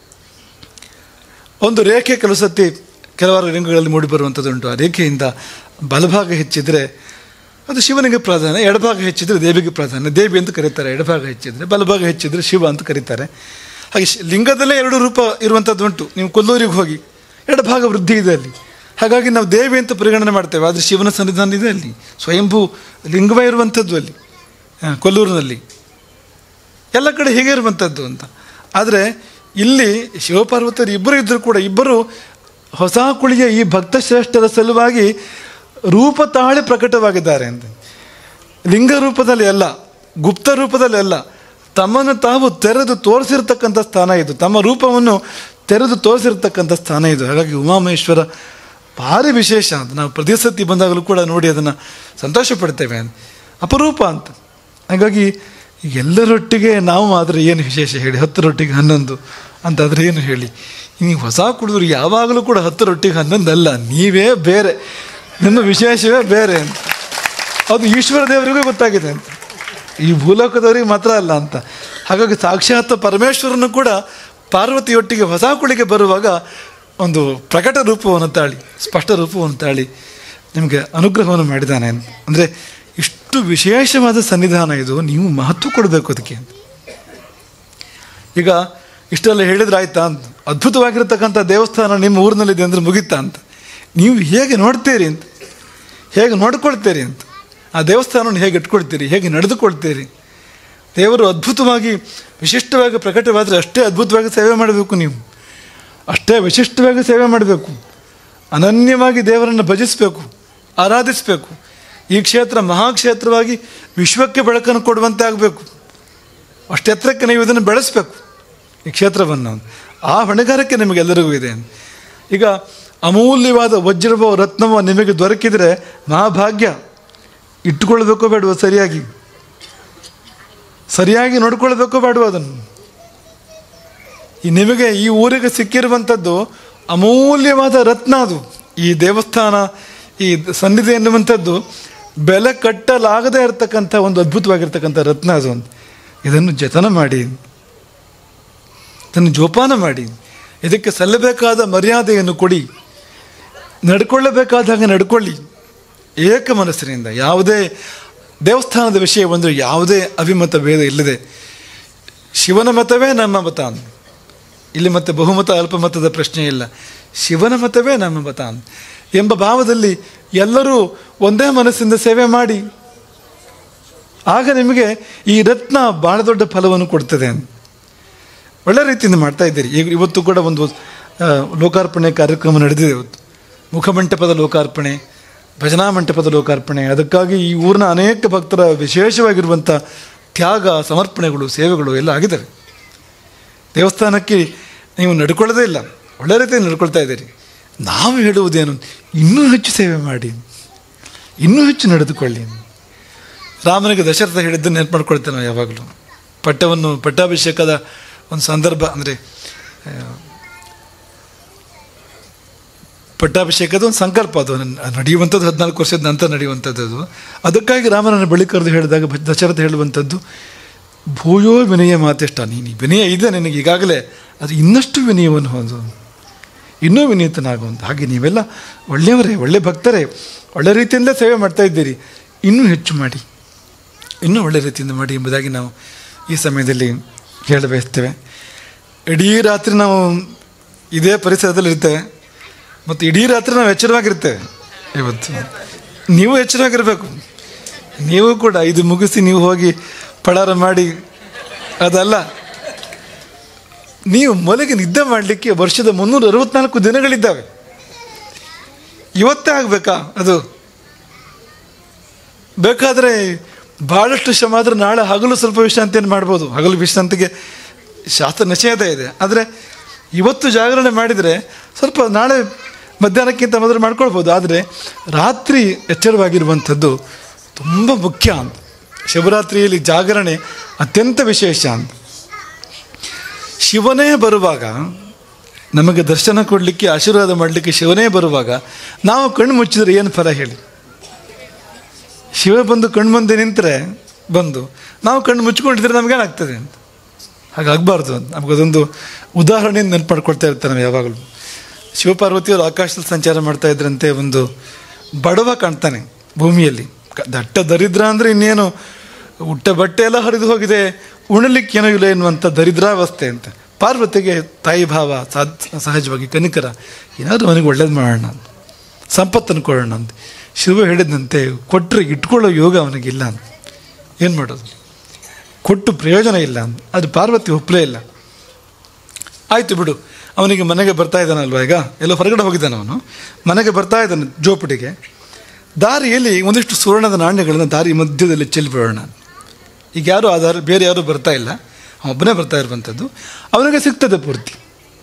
ಒಂದು ರೇಖೆ ಕೆಲವು ಸತಿ ಕೆಲವಾರು ಲಿಂಗಗಳಲ್ಲಿ ಮೂಡಿಬರುವಂಥದ್ದುಂಟು. ಆ ರೇಖೆಯಿಂದ ಬಲಭಾಗ ಹೆಚ್ಚಿದರೆ ಅದು ಶಿವನಿಗೆ ಪ್ರಾಧಾನ್ಯ, ಎಡಭಾಗ ಹೆಚ್ಚಿದರೆ ದೇವಿಗೆ ಪ್ರಾಧಾನ್ಯ. ದೇವಿ ಅಂತ ಕರೀತಾರೆ ಎಡಭಾಗ ಹೆಚ್ಚಿದರೆ, ಬಲಭಾಗ ಹೆಚ್ಚಿದರೆ ಶಿವ ಅಂತ ಕರೀತಾರೆ. ಹಾಗೆ ಲಿಂಗದಲ್ಲೇ ಎರಡು ರೂಪ ಇರುವಂಥದ್ದು ಉಂಟು. ನೀವು ಕೊಲ್ಲೂರಿಗೆ ಹೋಗಿ ಎಡಭಾಗ ವೃದ್ಧಿ ಇದೆ ಅಲ್ಲಿ, ಹಾಗಾಗಿ ನಾವು ದೇವಿ ಅಂತ ಪರಿಗಣನೆ ಮಾಡ್ತೇವೆ. ಆದರೆ ಶಿವನ ಸನ್ನಿಧಾನ ಇದೆ ಅಲ್ಲಿ, ಸ್ವಯಂಭೂ ಲಿಂಗವೇ ಇರುವಂಥದ್ದು ಅಲ್ಲಿ ಕೊಲ್ಲೂರಿನಲ್ಲಿ, ಎಲ್ಲ ಕಡೆ ಹೀಗೆ ಇರುವಂಥದ್ದು ಅಂತ. ಆದರೆ ಇಲ್ಲಿ ಶಿವಪಾರ್ವತಿಯರು ಇಬ್ಬರು ಇದ್ದರೂ ಕೂಡ ಇಬ್ಬರು ಹೊಸ ಕುಳಿಯ ಈ ಭಕ್ತಶ್ರೇಷ್ಠರ ಸಲುವಾಗಿ ರೂಪ ತಾಳಿ ಪ್ರಕಟವಾಗಿದ್ದಾರೆ ಅಂತ. ಲಿಂಗ ರೂಪದಲ್ಲಿ ಅಲ್ಲ, ಗುಪ್ತ ರೂಪದಲ್ಲಿ ಅಲ್ಲ, ತಮ್ಮನ್ನು ತಾವು ತೆರೆದು ತೋರಿಸಿರ್ತಕ್ಕಂಥ ಸ್ಥಾನ ಇದು, ತಮ್ಮ ರೂಪವನ್ನು ತೆರೆದು ತೋರಿಸಿರ್ತಕ್ಕಂಥ ಸ್ಥಾನ ಇದು. ಹಾಗಾಗಿ ಉಮಾಮಹೇಶ್ವರ ಭಾರಿ ವಿಶೇಷ ಅಂತ ನಾವು ಪ್ರತಿ ಸತಿ ಬಂದಾಗಲೂ ಕೂಡ ನೋಡಿ ಅದನ್ನು ಸಂತೋಷ ಪಡ್ತೇವೆ, ಅಪರೂಪ ಅಂತ. ಹಾಗಾಗಿ ಎಲ್ಲರೊಟ್ಟಿಗೆ ನಾವು ಆದರೆ ಏನು ವಿಶೇಷ ಹೇಳಿ, ಹತ್ತರೊಟ್ಟಿಗೆ ಹನ್ನೊಂದು ಅಂತಾದರೆ ಏನು ಹೇಳಿ. ನೀವು ಹೊಸ ಕುಡಿದ್ರು ಯಾವಾಗಲೂ ಕೂಡ ಹತ್ತರೊಟ್ಟಿಗೆ ಹನ್ನೊಂದು ಅಲ್ಲ, ನೀವೇ ಬೇರೆ, ನಿಮ್ಮ ವಿಶೇಷವೇ ಬೇರೆ ಅಂತ. ಅದು ಈಶ್ವರ ದೇವರಿಗೂ ಗೊತ್ತಾಗಿದೆ ಅಂತ, ಈ ಭೂಲೋಕದವರಿಗೆ ಮಾತ್ರ ಅಲ್ಲ ಅಂತ. ಹಾಗಾಗಿ ಸಾಕ್ಷಾತ್ ಪರಮೇಶ್ವರನು ಕೂಡ ಪಾರ್ವತಿಯೊಟ್ಟಿಗೆ ಹೊಸ ಕುಳಿಗೆ ಬರುವಾಗ ಒಂದು ಪ್ರಕಟ ರೂಪವನ್ನು ತಾಳಿ, ಸ್ಪಷ್ಟ ರೂಪವನ್ನು ತಾಳಿ ನಿಮಗೆ ಅನುಗ್ರಹವನ್ನು ಮಾಡಿದ್ದಾನೆ. ಅಂದರೆ ಇಷ್ಟು ಎಷ್ಟು ವಿಶೇಷವಾದ ಸನ್ನಿಧಾನ ಇದು, ನೀವು ಮಹತ್ವ ಕೊಡಬೇಕು ಅದಕ್ಕೆ. ಈಗ ಇಷ್ಟೆಲ್ಲ ಹೇಳಿದ್ರೆ ಆಯ್ತಾ ಅಂತ, ಅದ್ಭುತವಾಗಿರ್ತಕ್ಕಂಥ ದೇವಸ್ಥಾನ ನಿಮ್ಮ ಊರಿನಲ್ಲಿದೆ ಅಂದರೆ ಮುಗಿತಾ ಅಂತ. ನೀವು ಹೇಗೆ ನೋಡ್ತೀರಿ ಅಂತ, ಹೇಗೆ ನೋಡ್ಕೊಳ್ತೀರಿ ಅಂತ, ಆ ದೇವಸ್ಥಾನವನ್ನು ಹೇಗೆ ಇಟ್ಕೊಳ್ತೀರಿ, ಹೇಗೆ ನಡೆದುಕೊಳ್ತೀರಿ. ದೇವರು ಅದ್ಭುತವಾಗಿ ವಿಶಿಷ್ಟವಾಗಿ ಪ್ರಕಟವಾದರೆ ಅಷ್ಟೇ ಅದ್ಭುತವಾಗಿ ಸೇವೆ ಮಾಡಬೇಕು, ನೀವು ಅಷ್ಟೇ ವಿಶಿಷ್ಟವಾಗಿ ಸೇವೆ ಮಾಡಬೇಕು, ಅನನ್ಯವಾಗಿ ದೇವರನ್ನು ಭಜಿಸಬೇಕು, ಆರಾಧಿಸಬೇಕು. ಈ ಕ್ಷೇತ್ರ ಮಹಾಕ್ಷೇತ್ರವಾಗಿ ವಿಶ್ವಕ್ಕೆ ಬೆಳಕನ್ನು ಕೊಡುವಂತೆ ಆಗಬೇಕು. ಅಷ್ಟೆತ್ತರಕ್ಕೆ ನೀವು ಇದನ್ನು ಬೆಳೆಸಬೇಕು, ಈ ಕ್ಷೇತ್ರವನ್ನು. ಆ ಹೊಣೆಗಾರಿಕೆ ನಿಮಗೆಲ್ಲರಿಗೂ ಇದೆ. ಈಗ ಅಮೂಲ್ಯವಾದ ವಜ್ರವೋ ರತ್ನವೋ ನಿಮಗೆ ದೊರಕಿದರೆ ಮಹಾಭಾಗ್ಯ. ಇಟ್ಟುಕೊಳ್ಬೇಕೋ ಬೇಡವೋ, ಸರಿಯಾಗಿ ಸರಿಯಾಗಿ ನೋಡ್ಕೊಳ್ಬೇಕೋ ಬೇಡವೋ ಅದನ್ನು. ಈ ನಿಮಗೆ ಈ ಊರಿಗೆ ಸಿಕ್ಕಿರುವಂಥದ್ದು ಅಮೂಲ್ಯವಾದ ರತ್ನ. ಅದು ಈ ದೇವಸ್ಥಾನ, ಈ ಸನ್ನಿಧಿ ಎನ್ನುವಂಥದ್ದು ಬೆಲೆ ಕಟ್ಟಲಾಗದೇ ಇರತಕ್ಕಂಥ ಒಂದು ಅದ್ಭುತವಾಗಿರ್ತಕ್ಕಂಥ ರತ್ನ ಅದು. ಒಂದು ಇದನ್ನು ಜತನ ಮಾಡಿ, ಇದನ್ನು ಜೋಪಾನ ಮಾಡಿ, ಇದಕ್ಕೆ ಸಲ್ಲಬೇಕಾದ ಮರ್ಯಾದೆಯನ್ನು ಕೊಡಿ, ನಡ್ಕೊಳ್ಳಬೇಕಾದ ಹಾಗೆ ನಡ್ಕೊಳ್ಳಿ, ಏಕ ಮನಸ್ಸಿನಿಂದ. ಯಾವುದೇ ದೇವಸ್ಥಾನದ ವಿಷಯ ಬಂದರೆ ಯಾವುದೇ ಅಭಿಮತ ಭೇದ ಇಲ್ಲದೆ, ಶಿವನ ಮತವೇ ನಮ್ಮ ಮತ, ಇಲ್ಲಿ ಮತ್ತೆ ಬಹುಮತ ಅಲ್ಪಮತದ ಪ್ರಶ್ನೆ ಇಲ್ಲ, ಶಿವನ ಮತವೇ ನಮ್ಮ ಮತ ಎಂಬ ಭಾವದಲ್ಲಿ ಎಲ್ಲರೂ ಒಂದೇ ಮನಸ್ಸಿಂದ ಸೇವೆ ಮಾಡಿ. ಆಗ ನಿಮಗೆ ಈ ರತ್ನ ಭಾಳ ದೊಡ್ಡ ಫಲವನ್ನು ಕೊಡ್ತದೆ. ಒಳ್ಳೆ ರೀತಿಯಿಂದ ಮಾಡ್ತಾ ಇದ್ದೀರಿ. ಈಗ ಇವತ್ತು ಕೂಡ ಒಂದು ಲೋಕಾರ್ಪಣೆ ಕಾರ್ಯಕ್ರಮ ನಡೆದಿದೆ. ಇವತ್ತು ಮುಖಮಂಟಪದ ಲೋಕಾರ್ಪಣೆ, ಭಜನಾ ಮಂಟಪದ ಲೋಕಾರ್ಪಣೆ. ಅದಕ್ಕಾಗಿ ಈ ಊರಿನ ಅನೇಕ ಭಕ್ತರ ವಿಶೇಷವಾಗಿರುವಂಥ ತ್ಯಾಗ, ಸಮರ್ಪಣೆಗಳು, ಸೇವೆಗಳು ಎಲ್ಲ ಆಗಿದ್ದಾವೆ. ದೇವಸ್ಥಾನಕ್ಕೆ ನೀವು ನಡ್ಕೊಳ್ಳೋದೇ ಇಲ್ಲ, ಒಳ್ಳೆ ರೀತಿಯಲ್ಲಿ ನಡ್ಕೊಳ್ತಾ ಇದ್ದೀರಿ. ನಾವು ಹೇಳುವುದೇನು, ಇನ್ನೂ ಹೆಚ್ಚು ಸೇವೆ ಮಾಡಿ, ಇನ್ನೂ ಹೆಚ್ಚು ನಡೆದುಕೊಳ್ಳಿ. ರಾಮನಿಗೆ ದಶರಥ ಹೇಳಿದ್ದನ್ನು ನೆನಪು ಮಾಡ್ಕೊಳ್ತೇವೆ ನಾವು ಯಾವಾಗಲೂ. ಪಟ್ಟವನ್ನು ಪಟ್ಟಾಭಿಷೇಕದ ಒಂದು ಸಂದರ್ಭ ಅಂದರೆ ಪಟ್ಟಾಭಿಷೇಕದ ಒಂದು ಸಂಕಲ್ಪ, ಅದು ನಡೆಯುವಂಥದ್ದು ಹದಿನಾಲ್ಕು ವರ್ಷದ ನಂತರ ನಡೆಯುವಂಥದ್ದು. ಅದು ಅದಕ್ಕಾಗಿ ರಾಮನನ್ನು ಬಳಿ ಕರೆದು ಹೇಳಿದಾಗ ದಶರಥ ಹೇಳುವಂಥದ್ದು, ಭೂಯೋ ವಿನಯ ಮಾತೆಷ್ಟ, ನೀನು ವಿನಯ ಇದೆ ನಿನಗೆ ಈಗಾಗಲೇ, ಅದು ಇನ್ನಷ್ಟು ವಿನಯವನ್ನು ಹೊಂದು, ಇನ್ನೂ ವಿನೀತನಾಗುವಂಥ. ಹಾಗೆ ನೀವೆಲ್ಲ ಒಳ್ಳೆಯವರೇ, ಒಳ್ಳೆ ಭಕ್ತರೇ, ಒಳ್ಳೆ ರೀತಿಯಿಂದ ಸೇವೆ ಮಾಡ್ತಾ ಇದ್ದೀರಿ, ಇನ್ನೂ ಹೆಚ್ಚು ಮಾಡಿ, ಇನ್ನೂ ಒಳ್ಳೆ ರೀತಿಯಿಂದ ಮಾಡಿ ಎಂಬುದಾಗಿ ನಾವು ಈ ಸಮಯದಲ್ಲಿ ಹೇಳ ಬಯಸ್ತೇವೆ. ಇಡೀ ರಾತ್ರಿ ನಾವು ಇದೇ ಪರಿಸರದಲ್ಲಿ ಇರ್ತೇವೆ ಮತ್ತು ಇಡೀ ರಾತ್ರಿ ನಾವು ಎಚ್ಚರವಾಗಿರ್ತೇವೆ. ಇವತ್ತು ನೀವು ಎಚ್ಚರವಾಗಿರಬೇಕು. ನೀವು ಕೂಡ ಇದು ಮುಗಿಸಿ ನೀವು ಹೋಗಿ ಪಳಾರ ಮಾಡಿ ಅದಲ್ಲ, ನೀವು ಮಲಗಿ ನಿದ್ದೆ ಮಾಡಲಿಕ್ಕೆ ವರ್ಷದ ಮುನ್ನೂರ ಅರವತ್ನಾಲ್ಕು ದಿನಗಳಿದ್ದಾವೆ. ಇವತ್ತೇ ಆಗಬೇಕಾ? ಅದು ಬೇಕಾದರೆ ಭಾಳಷ್ಟು ಶ್ರಮ ಆದರೆ ನಾಳೆ ಹಗಲು ಸ್ವಲ್ಪ ವಿಶ್ರಾಂತಿಯನ್ನು ಮಾಡ್ಬೋದು. ಹಗಲು ವಿಶ್ರಾಂತಿಗೆ ಶಾಸ್ತ್ರ ನಿಷೇಧ ಇದೆ. ಆದರೆ ಇವತ್ತು ಜಾಗರಣೆ ಮಾಡಿದರೆ ಸ್ವಲ್ಪ ನಾಳೆ ಮಧ್ಯಾಹ್ನಕ್ಕಿಂತ ಮೊದಲು ಮಾಡ್ಕೊಳ್ಬೋದು. ಆದರೆ ರಾತ್ರಿ ಎಚ್ಚರವಾಗಿರುವಂಥದ್ದು ತುಂಬ ಮುಖ್ಯ ಅಂತ. ಶಿವರಾತ್ರಿಯಲ್ಲಿ ಜಾಗರಣೆ ಅತ್ಯಂತ ವಿಶೇಷ ಅಂತ. ಶಿವನೇ ಬರುವಾಗ, ನಮಗೆ ದರ್ಶನ ಕೊಡಲಿಕ್ಕೆ, ಆಶೀರ್ವಾದ ಮಾಡಲಿಕ್ಕೆ ಶಿವನೇ ಬರುವಾಗ ನಾವು ಕಣ್ಣು ಮುಚ್ಚಿದ್ರೆ ಏನು ಫಲ ಹೇಳಿ? ಶಿವ ಬಂದು ಕಣ್ಣು ಮುಂದೆ ನಿಂತರೆ ಬಂದು ನಾವು ಕಣ್ಣು ಮುಚ್ಕೊಂಡಿದ್ರೆ ನಮಗೇನಾಗ್ತದೆ ಅಂತ. ಹಾಗಾಗಬಾರ್ದು ಅಂತ ನಮಗದೊಂದು ಉದಾಹರಣೆಯಿಂದ ನೆನಪು ಮಾಡ್ಕೊಳ್ತಾ ಇರ್ತಾರೆ ನಾವು ಯಾವಾಗಲೂ. ಶಿವಪಾರ್ವತಿಯವರು ಆಕಾಶದಲ್ಲಿ ಸಂಚಾರ ಮಾಡ್ತಾ ಇದ್ರಂತೆ. ಒಂದು ಬಡವ ಕಾಣ್ತಾನೆ ಭೂಮಿಯಲ್ಲಿ, ದಟ್ಟ ದರಿದ್ರ ಅಂದರೆ ಇನ್ನೇನು, ಉಟ್ಟ ಬಟ್ಟೆ ಎಲ್ಲ ಹರಿದು ಹೋಗಿದೆ, ಉಣಲಿಕ್ಕೆ ಏನೋ ಇಲ್ಲ ಎನ್ನುವಂಥ ದರಿದ್ರಾವಸ್ಥೆ ಅಂತ. ಪಾರ್ವತಿಗೆ ತಾಯಿ ಭಾವ, ಸಹಜವಾಗಿ ಕನಿಕರ, ಏನಾದರೂ ಅವನಿಗೆ ಒಳ್ಳೇದು ಮಾಡೋಣ ಅಂತ, ಸಂಪತ್ತನ್ನು ಕೊಡೋಣ ಅಂತ. ಶಿವ ಹೇಳಿದಂತೆ ಕೊಟ್ಟರೆ ಇಟ್ಕೊಳ್ಳೋ ಯೋಗ ಅವನಿಗಿಲ್ಲ ಅಂತ. ಏನು ಮಾಡೋದು? ಕೊಟ್ಟು ಪ್ರಯೋಜನ ಇಲ್ಲ ಅಂತ. ಅದು ಪಾರ್ವತಿ ಒಪ್ಪಲೇ ಇಲ್ಲ. ಆಯಿತು ಬಿಡು, ಅವನಿಗೆ ಮನೆಗೆ ಬರ್ತಾ ಇದ್ದಾನಲ್ವ, ಈಗ ಎಲ್ಲೋ ಹೊರಗಡೆ ಹೋಗಿದ್ದಾನೆ ಅವನು, ಮನೆಗೆ ಬರ್ತಾ ಇದ್ದಾನೆ ಜೋಪಡಿಗೆ. ದಾರಿಯಲ್ಲಿ ಒಂದಿಷ್ಟು ಸುವರ್ಣದ ನಾಣ್ಯಗಳನ್ನು ದಾರಿ ಮಧ್ಯದಲ್ಲಿ ಚೆಲ್ಲಿಬಿಡೋಣ. ಈಗ ಯಾರು ಆ ದಾರಿ, ಬೇರೆ ಯಾರೂ ಬರ್ತಾ ಇಲ್ಲ, ಒಬ್ಬನೇ ಬರ್ತಾ ಇರುವಂಥದ್ದು, ಅವನಿಗೆ ಸಿಗ್ತದೆ ಪೂರ್ತಿ.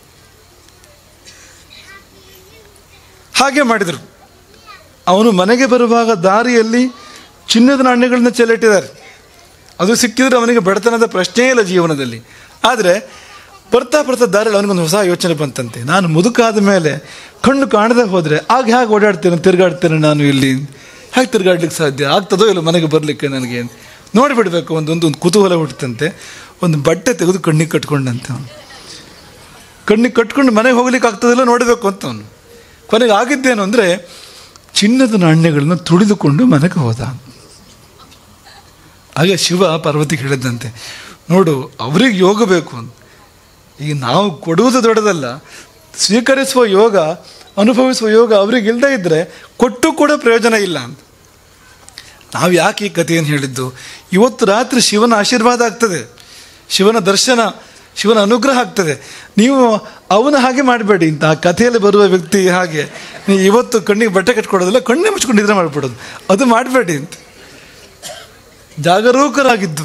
ಹಾಗೆ ಮಾಡಿದರು. ಅವನು ಮನೆಗೆ ಬರುವಾಗ ದಾರಿಯಲ್ಲಿ ಚಿನ್ನದ ನಾಣ್ಯಗಳನ್ನ ಚೆಲ್ಲಿಟ್ಟಿದ್ದಾರೆ. ಅದು ಸಿಕ್ಕಿದ್ರೆ ಅವನಿಗೆ ಬಡತನದ ಪ್ರಶ್ನೆಯೇ ಇಲ್ಲ ಜೀವನದಲ್ಲಿ. ಆದರೆ ಬರ್ತಾ ಬರ್ತಾ ದಾರಿಯಲ್ಲಿ ಅವನಿಗೊಂದು ಹೊಸ ಯೋಚನೆ ಬಂತಂತೆ. ನಾನು ಮುದುಕಾದ ಮೇಲೆ ಕಣ್ಣು ಕಾಣದೆ ಹೋದರೆ ಆಗ ಹೇಗೆ ಓಡಾಡ್ತೇನೆ, ತಿರುಗಾಡ್ತೇನೆ ನಾನು ಇಲ್ಲಿ, ಹೇಗೆ ತಿರುಗಾಡ್ಲಿಕ್ಕೆ ಸಾಧ್ಯ ಆಗ್ತದೋ ಇಲ್ಲ ಮನೆಗೆ ಬರಲಿಕ್ಕೆ ನನಗೆ ನೋಡಿಬಿಡ್ಬೇಕು. ಒಂದೊಂದು ಒಂದು ಕುತೂಹಲ ಹುಟ್ಟುತ್ತಂತೆ. ಒಂದು ಬಟ್ಟೆ ತೆಗೆದು ಕಣ್ಣಿಗೆ ಕಟ್ಕೊಂಡಂತೆ. ಅವನು ಕಣ್ಣಿಗೆ ಕಟ್ಕೊಂಡು ಮನೆಗೆ ಹೋಗ್ಲಿಕ್ಕೆ ಆಗ್ತದಿಲ್ಲ ನೋಡಬೇಕು ಅಂತ ಅವನು. ಕೊನೆಗೆ ಆಗಿದ್ದೇನು ಅಂದರೆ ಚಿನ್ನದ ನಾಣ್ಯಗಳನ್ನು ತುಳಿದುಕೊಂಡು ಮನೆಗೆ ಹೋದ. ಹಾಗೆ ಶಿವ ಪಾರ್ವತಿಗೆ ಹೇಳಿದಂತೆ, ನೋಡು ಅವ್ರಿಗೆ ಯೋಗ ಬೇಕು ಅಂತ. ಈಗ ನಾವು ಕೊಡುವುದು ದೊಡ್ಡದಲ್ಲ, ಸ್ವೀಕರಿಸುವ ಯೋಗ, ಅನುಭವಿಸುವ ಯೋಗ ಅವ್ರಿಗೆ ಇಲ್ಲದೇ ಇದ್ದರೆ ಕೊಟ್ಟು ಕೂಡ ಪ್ರಯೋಜನ ಇಲ್ಲ ಅಂತ. ನಾವು ಯಾಕೆ ಈ ಕಥೆಯನ್ನು ಹೇಳಿದ್ದು? ಇವತ್ತು ರಾತ್ರಿ ಶಿವನ ಆಶೀರ್ವಾದ ಆಗ್ತದೆ, ಶಿವನ ದರ್ಶನ, ಶಿವನ ಅನುಗ್ರಹ ಆಗ್ತದೆ. ನೀವು ಅವನ ಹಾಗೆ ಮಾಡಬೇಡಿ ಅಂತ. ಆ ಕಥೆಯಲ್ಲಿ ಬರುವ ವ್ಯಕ್ತಿ ಹಾಗೆ ನೀವು ಇವತ್ತು ಕಣ್ಣಿಗೆ ಬಟ್ಟೆ ಕಟ್ಕೊಡೋದಿಲ್ಲ, ಕಣ್ಣೇ ಮುಚ್ಕೊಂಡಿದ್ರೆ ಮಾಡಿಬಿಡೋದು, ಅದು ಮಾಡಬೇಡಿ ಅಂತ. ಜಾಗರೂಕರಾಗಿದ್ದು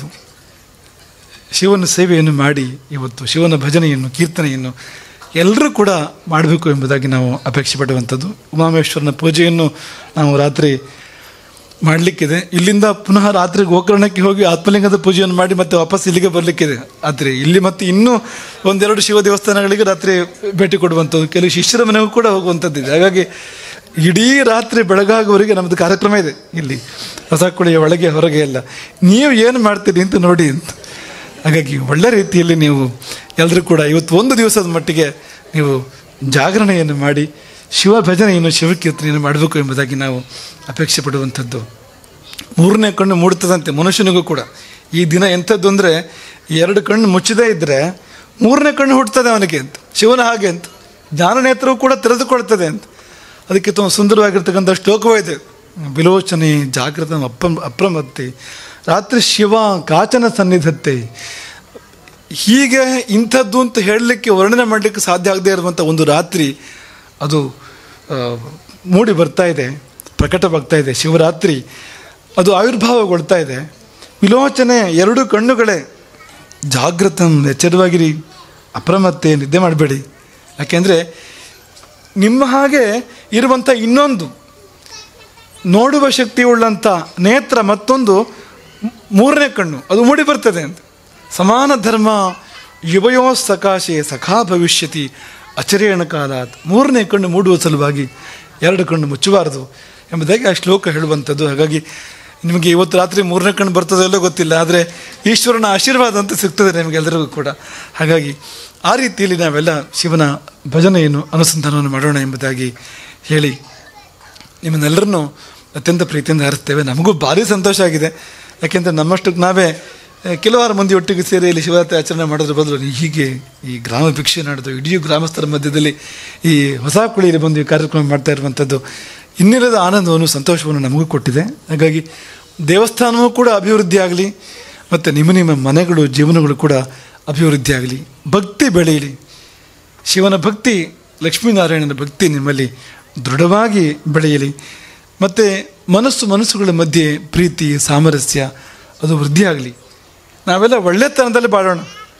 ಶಿವನ ಸೇವೆಯನ್ನು ಮಾಡಿ ಇವತ್ತು ಶಿವನ ಭಜನೆಯನ್ನು, ಕೀರ್ತನೆಯನ್ನು ಎಲ್ಲರೂ ಕೂಡ ಮಾಡಬೇಕು ಎಂಬುದಾಗಿ ನಾವು ಅಪೇಕ್ಷೆ ಪಡುವಂಥದ್ದು. ಉಮಾಮೇಶ್ವರನ ಪೂಜೆಯನ್ನು ನಾವು ರಾತ್ರಿ ಮಾಡಲಿಕ್ಕಿದೆ. ಇಲ್ಲಿಂದ ಪುನಃ ರಾತ್ರಿ ಗೋಕರ್ಣಕ್ಕೆ ಹೋಗಿ ಆತ್ಮಲಿಂಗದ ಪೂಜೆಯನ್ನು ಮಾಡಿ ಮತ್ತೆ ವಾಪಸ್ ಇಲ್ಲಿಗೆ ಬರಲಿಕ್ಕಿದೆ ರಾತ್ರಿ. ಇಲ್ಲಿ ಮತ್ತೆ ಇನ್ನೂ ಒಂದೆರಡು ಶಿವ ದೇವಸ್ಥಾನಗಳಿಗೆ ರಾತ್ರಿ ಭೇಟಿ ಕೊಡುವಂಥದ್ದು, ಕೆಲವು ಶಿಷ್ಯರ ಮನೆಗೂ ಕೂಡ ಹೋಗುವಂಥದ್ದಿದೆ. ಹಾಗಾಗಿ ಇಡೀ ರಾತ್ರಿ ಬೆಳಗಾಗುವವರೆಗೆ ನಮ್ಮದು ಕಾರ್ಯಕ್ರಮ ಇದೆ ಇಲ್ಲಿ ಹೊಸಕುಳಿಯ ಒಳಗೆ ಹೊರಗೆ ಎಲ್ಲ. ನೀವು ಏನು ಮಾಡ್ತೀರಿ ಅಂತ ನೋಡಿ ಅಂತ. ಹಾಗಾಗಿ ಒಳ್ಳೆ ರೀತಿಯಲ್ಲಿ ನೀವು ಎಲ್ಲರೂ ಕೂಡ ಇವತ್ತು ಒಂದು ದಿವಸದ ಮಟ್ಟಿಗೆ ನೀವು ಜಾಗರಣೆಯನ್ನು ಮಾಡಿ ಶಿವ ಭಜನೆಯನ್ನು, ಶಿವಕೀರ್ತನೆಯನ್ನು ಮಾಡಬೇಕು ಎಂಬುದಾಗಿ ನಾವು ಅಪೇಕ್ಷೆ ಪಡುವಂಥದ್ದು. ಮೂರನೇ ಕಣ್ಣು ಮೂಡ್ತದಂತೆ ಮನುಷ್ಯನಿಗೂ ಕೂಡ. ಈ ದಿನ ಎಂಥದ್ದು ಅಂದರೆ, ಎರಡು ಕಣ್ಣು ಮುಚ್ಚದೇ ಇದ್ದರೆ ಮೂರನೇ ಕಣ್ಣು ಹುಟ್ಟುತ್ತದೆ ಅವನಿಗೆ ಅಂತ, ಶಿವನ ಹಾಗೆ ಅಂತ. ಜ್ಞಾನನೇತ್ರವು ಕೂಡ ತೆರೆದುಕೊಳ್ತದೆ ಅಂತ. ಅದಕ್ಕೆ ತುಂಬ ಸುಂದರವಾಗಿರ್ತಕ್ಕಂಥ ಶ್ಲೋಕವೇ ಇದೆ, ವಿಲೋಚನೆ ಜಾಗೃತ ಅಪ್ಪ ಅಪ್ರಮತ್ತೆ ರಾತ್ರಿ ಶಿವ ಕಾಚನ ಸನ್ನಿಧತ್ತೆ. ಹೀಗೆ ಇಂಥದ್ದು ಅಂತ ಹೇಳಲಿಕ್ಕೆ, ವರ್ಣನೆ ಮಾಡಲಿಕ್ಕೆ ಸಾಧ್ಯ ಆಗದೇ ಇರುವಂಥ ಒಂದು ರಾತ್ರಿ ಅದು ಮೂಡಿ ಬರ್ತಾ ಇದೆ, ಪ್ರಕಟವಾಗ್ತಾ ಇದೆ. ಶಿವರಾತ್ರಿ ಅದು ಆವಿರ್ಭಾವಗೊಳ್ತಾ ಇದೆ. ವಿಲೋಚನೆ ಎರಡು ಕಣ್ಣುಗಳೇ, ಜಾಗೃತಂ ಎಚ್ಚರವಾಗಿರಿ, ಅಪ್ರಮತ್ತೆ ನಿದ್ದೆ ಮಾಡಬೇಡಿ. ಯಾಕೆಂದರೆ ನಿಮ್ಮ ಹಾಗೆ ಇರುವಂಥ ಇನ್ನೊಂದು ನೋಡುವ ಶಕ್ತಿ ಉಳ್ಳಂಥ ನೇತ್ರ, ಮತ್ತೊಂದು ಮೂರನೇ ಕಣ್ಣು, ಅದು ಮೂಡಿ ಬರ್ತದೆ ಅಂತ. ಸಮಾನ ಧರ್ಮ ಯುವಯೋ ಸಕಾಶೆ ಸಖಾ ಭವಿಷ್ಯತಿ ಅಚರೇಣ ಕಾಲಾತ್. ಮೂರನೇ ಕಣ್ಣು ಮೂಡುವ ಸಲುವಾಗಿ ಎರಡು ಕಣ್ಣು ಮುಚ್ಚಬಾರದು ಎಂಬುದಾಗಿ ಆ ಶ್ಲೋಕ ಹೇಳುವಂಥದ್ದು. ಹಾಗಾಗಿ ನಿಮಗೆ ಇವತ್ತು ರಾತ್ರಿ ಮೂರನೇ ಕಣ್ಣು ಬರ್ತದೋ ಎಲ್ಲೋ ಗೊತ್ತಿಲ್ಲ, ಆದರೆ ಈಶ್ವರನ ಆಶೀರ್ವಾದ ಅಂತ ಸಿಗ್ತದೆ ನಿಮಗೆಲ್ಲರಿಗೂ ಕೂಡ. ಹಾಗಾಗಿ ಆ ರೀತಿಯಲ್ಲಿ ನಾವೆಲ್ಲ ಶಿವನ ಭಜನೆಯನ್ನು, ಅನುಸಂಧಾನವನ್ನು ಮಾಡೋಣ ಎಂಬುದಾಗಿ ಹೇಳಿ ನಿಮ್ಮನ್ನೆಲ್ಲರನ್ನೂ ಅತ್ಯಂತ ಪ್ರೀತಿಯಿಂದ ಹಾರಿಸ್ತೇವೆ. ನಮಗೂ ಭಾರಿ ಸಂತೋಷ ಆಗಿದೆ. ಯಾಕೆಂದರೆ ನಮ್ಮಷ್ಟಕ್ಕೆ ನಾವೇ ಕೆಲವಾರು ಮಂದಿ ಒಟ್ಟಿಗೆ ಸೇರಿ ಇಲ್ಲಿ ಶಿವರಾತ್ರಿ ಆಚರಣೆ ಮಾಡೋದ್ರ ಬದಲು ಹೀಗೆ ಈ ಗ್ರಾಮ ಭಿಕ್ಷೆ ನಡೆದು ಇಡೀ ಗ್ರಾಮಸ್ಥರ ಮಧ್ಯದಲ್ಲಿ ಈ ಹೊಸ ಕುಳಿಯಲ್ಲಿ ಬಂದು ಈ ಕಾರ್ಯಕ್ರಮ ಮಾಡ್ತಾ ಇರುವಂಥದ್ದು ಇನ್ನಿಲ್ಲದ ಆನಂದವನ್ನು, ಸಂತೋಷವನ್ನು ನಮಗೂ ಕೊಟ್ಟಿದೆ. ಹಾಗಾಗಿ ದೇವಸ್ಥಾನವೂ ಕೂಡ ಅಭಿವೃದ್ಧಿ ಆಗಲಿ, ಮತ್ತು ನಿಮ್ಮ ನಿಮ್ಮ ಮನೆಗಳು, ಜೀವನಗಳು ಕೂಡ ಅಭಿವೃದ್ಧಿ ಆಗಲಿ, ಭಕ್ತಿ ಬೆಳೆಯಲಿ. ಶಿವನ ಭಕ್ತಿ, ಲಕ್ಷ್ಮೀನಾರಾಯಣನ ಭಕ್ತಿ ನಿಮ್ಮಲ್ಲಿ ದೃಢವಾಗಿ ಬೆಳೆಯಲಿ. ಮತ್ತು ಮನಸ್ಸು ಮನಸ್ಸುಗಳ ಮಧ್ಯೆ ಪ್ರೀತಿ, ಸಾಮರಸ್ಯ ಅದು ವೃದ್ಧಿಯಾಗಲಿ. ನಾವೆಲ್ಲ ಒಳ್ಳೆತನದಲ್ಲಿ ಬಾಳೋಣ.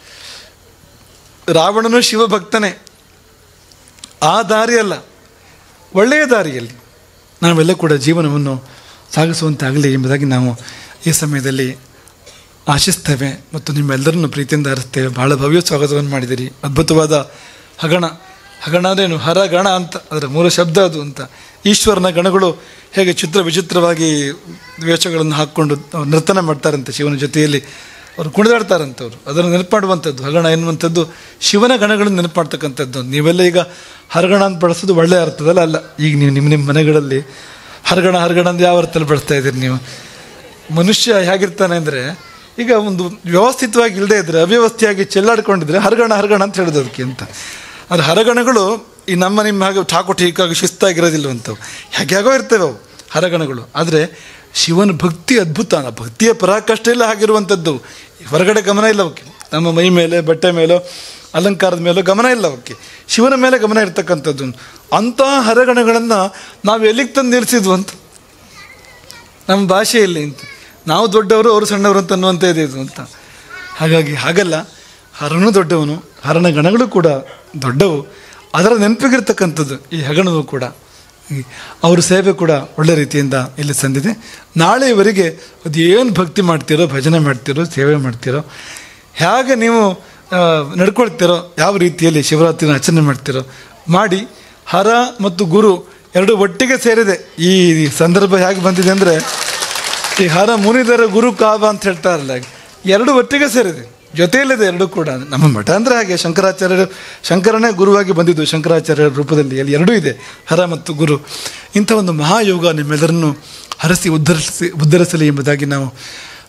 ರಾವಣನು ಶಿವಭಕ್ತನೇ, ಆ ದಾರಿಯಲ್ಲ, ಒಳ್ಳೆಯ ದಾರಿಯಲ್ಲಿ ನಾವೆಲ್ಲ ಕೂಡ ಜೀವನವನ್ನು ಸಾಗಿಸುವಂತಾಗಲಿ ಎಂಬುದಾಗಿ ನಾವು ಈ ಸಮಯದಲ್ಲಿ ಆಶಿಸ್ತೇವೆ. ಮತ್ತು ನಿಮ್ಮೆಲ್ಲರನ್ನು ಪ್ರೀತಿಯಿಂದ ಹರಿಸ್ತೇವೆ. ಭಾಳ ಭವ್ಯ ಸ್ವಾಗತವನ್ನು ಮಾಡಿದ್ದೀರಿ. ಅದ್ಭುತವಾದ ಹಗಣ, ಹಗಣ ಅಂದ್ರೇನು? ಹರಗಣ ಅಂತ, ಅದರ ಮೂಲ ಶಬ್ದ ಅದು ಅಂತ. ಈಶ್ವರನ ಗಣಗಳು ಹೇಗೆ ಚಿತ್ರ ವಿಚಿತ್ರವಾಗಿ ವೇಷಗಳನ್ನು ಹಾಕ್ಕೊಂಡು ನರ್ತನ ಮಾಡ್ತಾರಂತೆ ಶಿವನ ಜೊತೆಯಲ್ಲಿ, ಅವರು ಕುಣಿದಾಡ್ತಾರಂಥವ್ರು. ಅದನ್ನು ನೆನಪು ಮಾಡುವಂಥದ್ದು ಹಗಣ ಎನ್ನುವಂಥದ್ದು ಶಿವನ ಗಣಗಳನ್ನು ನೆನಪು ಮಾಡ್ತಕ್ಕಂಥದ್ದು. ನೀವೆಲ್ಲ ಈಗ ಹರಗಣ ಅಂತ ಬಳಸೋದು ಒಳ್ಳೆಯ ಅರ್ಥದಲ್ಲ ಅಲ್ಲ. ಈಗ ನೀವು ನಿಮ್ಮ ನಿಮ್ಮ ಮನೆಗಳಲ್ಲಿ ಹರಗಣ ಹರಗಣ ಅಂತ ಯಾವ ಅರ್ಥದಲ್ಲಿ ಬಳಸ್ತಾ ಇದ್ದೀರಿ ನೀವು? ಮನುಷ್ಯ ಹೇಗಿರ್ತಾನೆ ಅಂದರೆ, ಈಗ ಒಂದು ವ್ಯವಸ್ಥಿತವಾಗಿ ಇಲ್ಲದೆ ಇದ್ದರೆ, ಅವ್ಯವಸ್ಥೆಯಾಗಿ ಚೆಲ್ಲಾಡ್ಕೊಂಡಿದ್ರೆ ಹರಗಣ ಹರಗಣ ಅಂತ ಹೇಳೋದು ಅದಕ್ಕೆ ಅಂತ. ಆದರೆ ಹರಗಣಗಳು ಈ ನಮ್ಮ ನಿಮ್ಮ ಹಾಗೆ ಠಾಕು ಠೀಕಾಗಿ ಶಿಸ್ತಾಗಿರೋದಿಲ್ಲವಂಥವು, ಹೇಗೆ ಹೇಗೋ ಇರ್ತವೆ ಅವು ಹರಗಣಗಳು. ಆದರೆ ಶಿವನ ಭಕ್ತಿ ಅದ್ಭುತ. ಭಕ್ತಿಯ ಪರಾಕಾಷ್ಠೆ ಎಲ್ಲ ಹಾಗಿರುವಂಥದ್ದು. ಹೊರಗಡೆ ಗಮನ ಇಲ್ಲ ಅವಕ್ಕೆ, ನಮ್ಮ ಮೈ ಮೇಲೆ, ಬಟ್ಟೆ ಮೇಲೋ, ಅಲಂಕಾರದ ಮೇಲೋ ಗಮನ ಇಲ್ಲ ಅವಕ್ಕೆ. ಶಿವನ ಮೇಲೆ ಗಮನ ಇರ್ತಕ್ಕಂಥದ್ದು. ಅಂಥ ಹರಗಣಗಳನ್ನು ನಾವು ಎಲ್ಲಿಗೆ ತಂದು ನಿಲ್ಲಿಸಿದ್ವು ಅಂತ, ನಮ್ಮ ಭಾಷೆಯಲ್ಲಿ ಅಂತ. ನಾವು ದೊಡ್ಡವರು, ಅವರು ಸಣ್ಣವರು ಅಂತ ಅನ್ನುವಂಥ ಇದೆ ಇದು ಅಂತ. ಹಾಗಾಗಿ ಹಾಗಲ್ಲ, ಹರನು ದೊಡ್ಡವನು, ಹರನ ಗಣಗಳು ಕೂಡ ದೊಡ್ಡವು. ಅದರ ನೆನಪಿಗಿರ್ತಕ್ಕಂಥದ್ದು ಈ ಹಗಣವು ಕೂಡ. ಅವ್ರ ಸೇವೆ ಕೂಡ ಒಳ್ಳೆ ರೀತಿಯಿಂದ ಇಲ್ಲಿ ಸಂದಿದೆ. ನಾಳೆಯವರೆಗೆ ಅದು ಏನು ಭಕ್ತಿ ಮಾಡ್ತೀರೋ, ಭಜನೆ ಮಾಡ್ತೀರೋ, ಸೇವೆ ಮಾಡ್ತೀರೋ, ಹೇಗೆ ನೀವು ನಡ್ಕೊಳ್ತೀರೋ, ಯಾವ ರೀತಿಯಲ್ಲಿ ಶಿವರಾತ್ರಿನ ಆಚರಣೆ ಮಾಡ್ತೀರೋ ಮಾಡಿ. ಹರ ಮತ್ತು ಗುರು ಎರಡು ಒಟ್ಟಿಗೆ ಸೇರಿದೆ. ಈ ಸಂದರ್ಭ ಹೇಗೆ ಬಂದಿದೆ ಅಂದರೆ, ಈ ಹರ ಮುನಿದರ ಗುರು ಕಾವ ಅಂತ ಹೇಳ್ತಾರಲ್ಲ, ಎರಡು ಒಟ್ಟಿಗೆ ಸೇರಿದೆ, ಜೊತೆಯಲ್ಲಿದೆ ಎರಡು ಕೂಡ. ನಮ್ಮ ಮಠ ಅಂದರೆ ಹಾಗೆ, ಶಂಕರಾಚಾರ್ಯರು, ಶಂಕರನೇ ಗುರುವಾಗಿ ಬಂದಿದ್ದು ಶಂಕರಾಚಾರ್ಯರ ರೂಪದಲ್ಲಿ. ಅಲ್ಲಿ ಎರಡೂ ಇದೆ, ಹರ ಮತ್ತು ಗುರು. ಇಂಥ ಒಂದು ಮಹಾಯೋಗ ನಿಮ್ಮೆಲ್ಲರನ್ನು ಹರಸಿ ಉದ್ಧರಿಸಿ ಉದ್ಧರಿಸಲಿ ಎಂಬುದಾಗಿ ನಾವು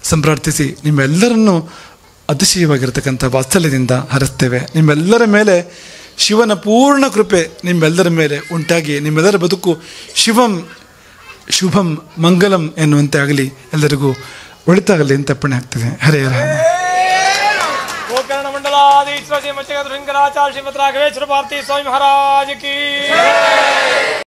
ಸಂಪ್ರಾರ್ಥಿಸಿ ನಿಮ್ಮೆಲ್ಲರನ್ನು ಅತಿಶಯವಾಗಿರ್ತಕ್ಕಂಥ ವಾತ್ಸಲ್ಯದಿಂದ ಹರಿಸ್ತೇವೆ. ನಿಮ್ಮೆಲ್ಲರ ಮೇಲೆ ಶಿವನ ಪೂರ್ಣ ಕೃಪೆ ನಿಮ್ಮೆಲ್ಲರ ಮೇಲೆ ಉಂಟಾಗಿ ನಿಮ್ಮೆಲ್ಲರ ಬದುಕು ಶಿವಂ ಶುಭಂ ಮಂಗಲಂ ಎನ್ನುವಂತೆ ಆಗಲಿ, ಎಲ್ಲರಿಗೂ ಒಳಿತಾಗಲಿ ಅಂತ ಅಪ್ಪಣೆ ಆಗ್ತದೆ. ಹರೇ ರಾಮ. ಗೋಕರ್ಣ ಮಂಡಲಾಧೀಶ್ವರ ಶ್ರೀ ಮಚ್ಚಗಾತ್ರ ಶಂಕರಾಚಾರ್ಯ ಶ್ರೀಮದ್ ರಾಘವೇಶ್ವರ ಭಾರತೀ ಸ್ವಾಮಿ ಮಹಾರಾಜ್ ಕೀ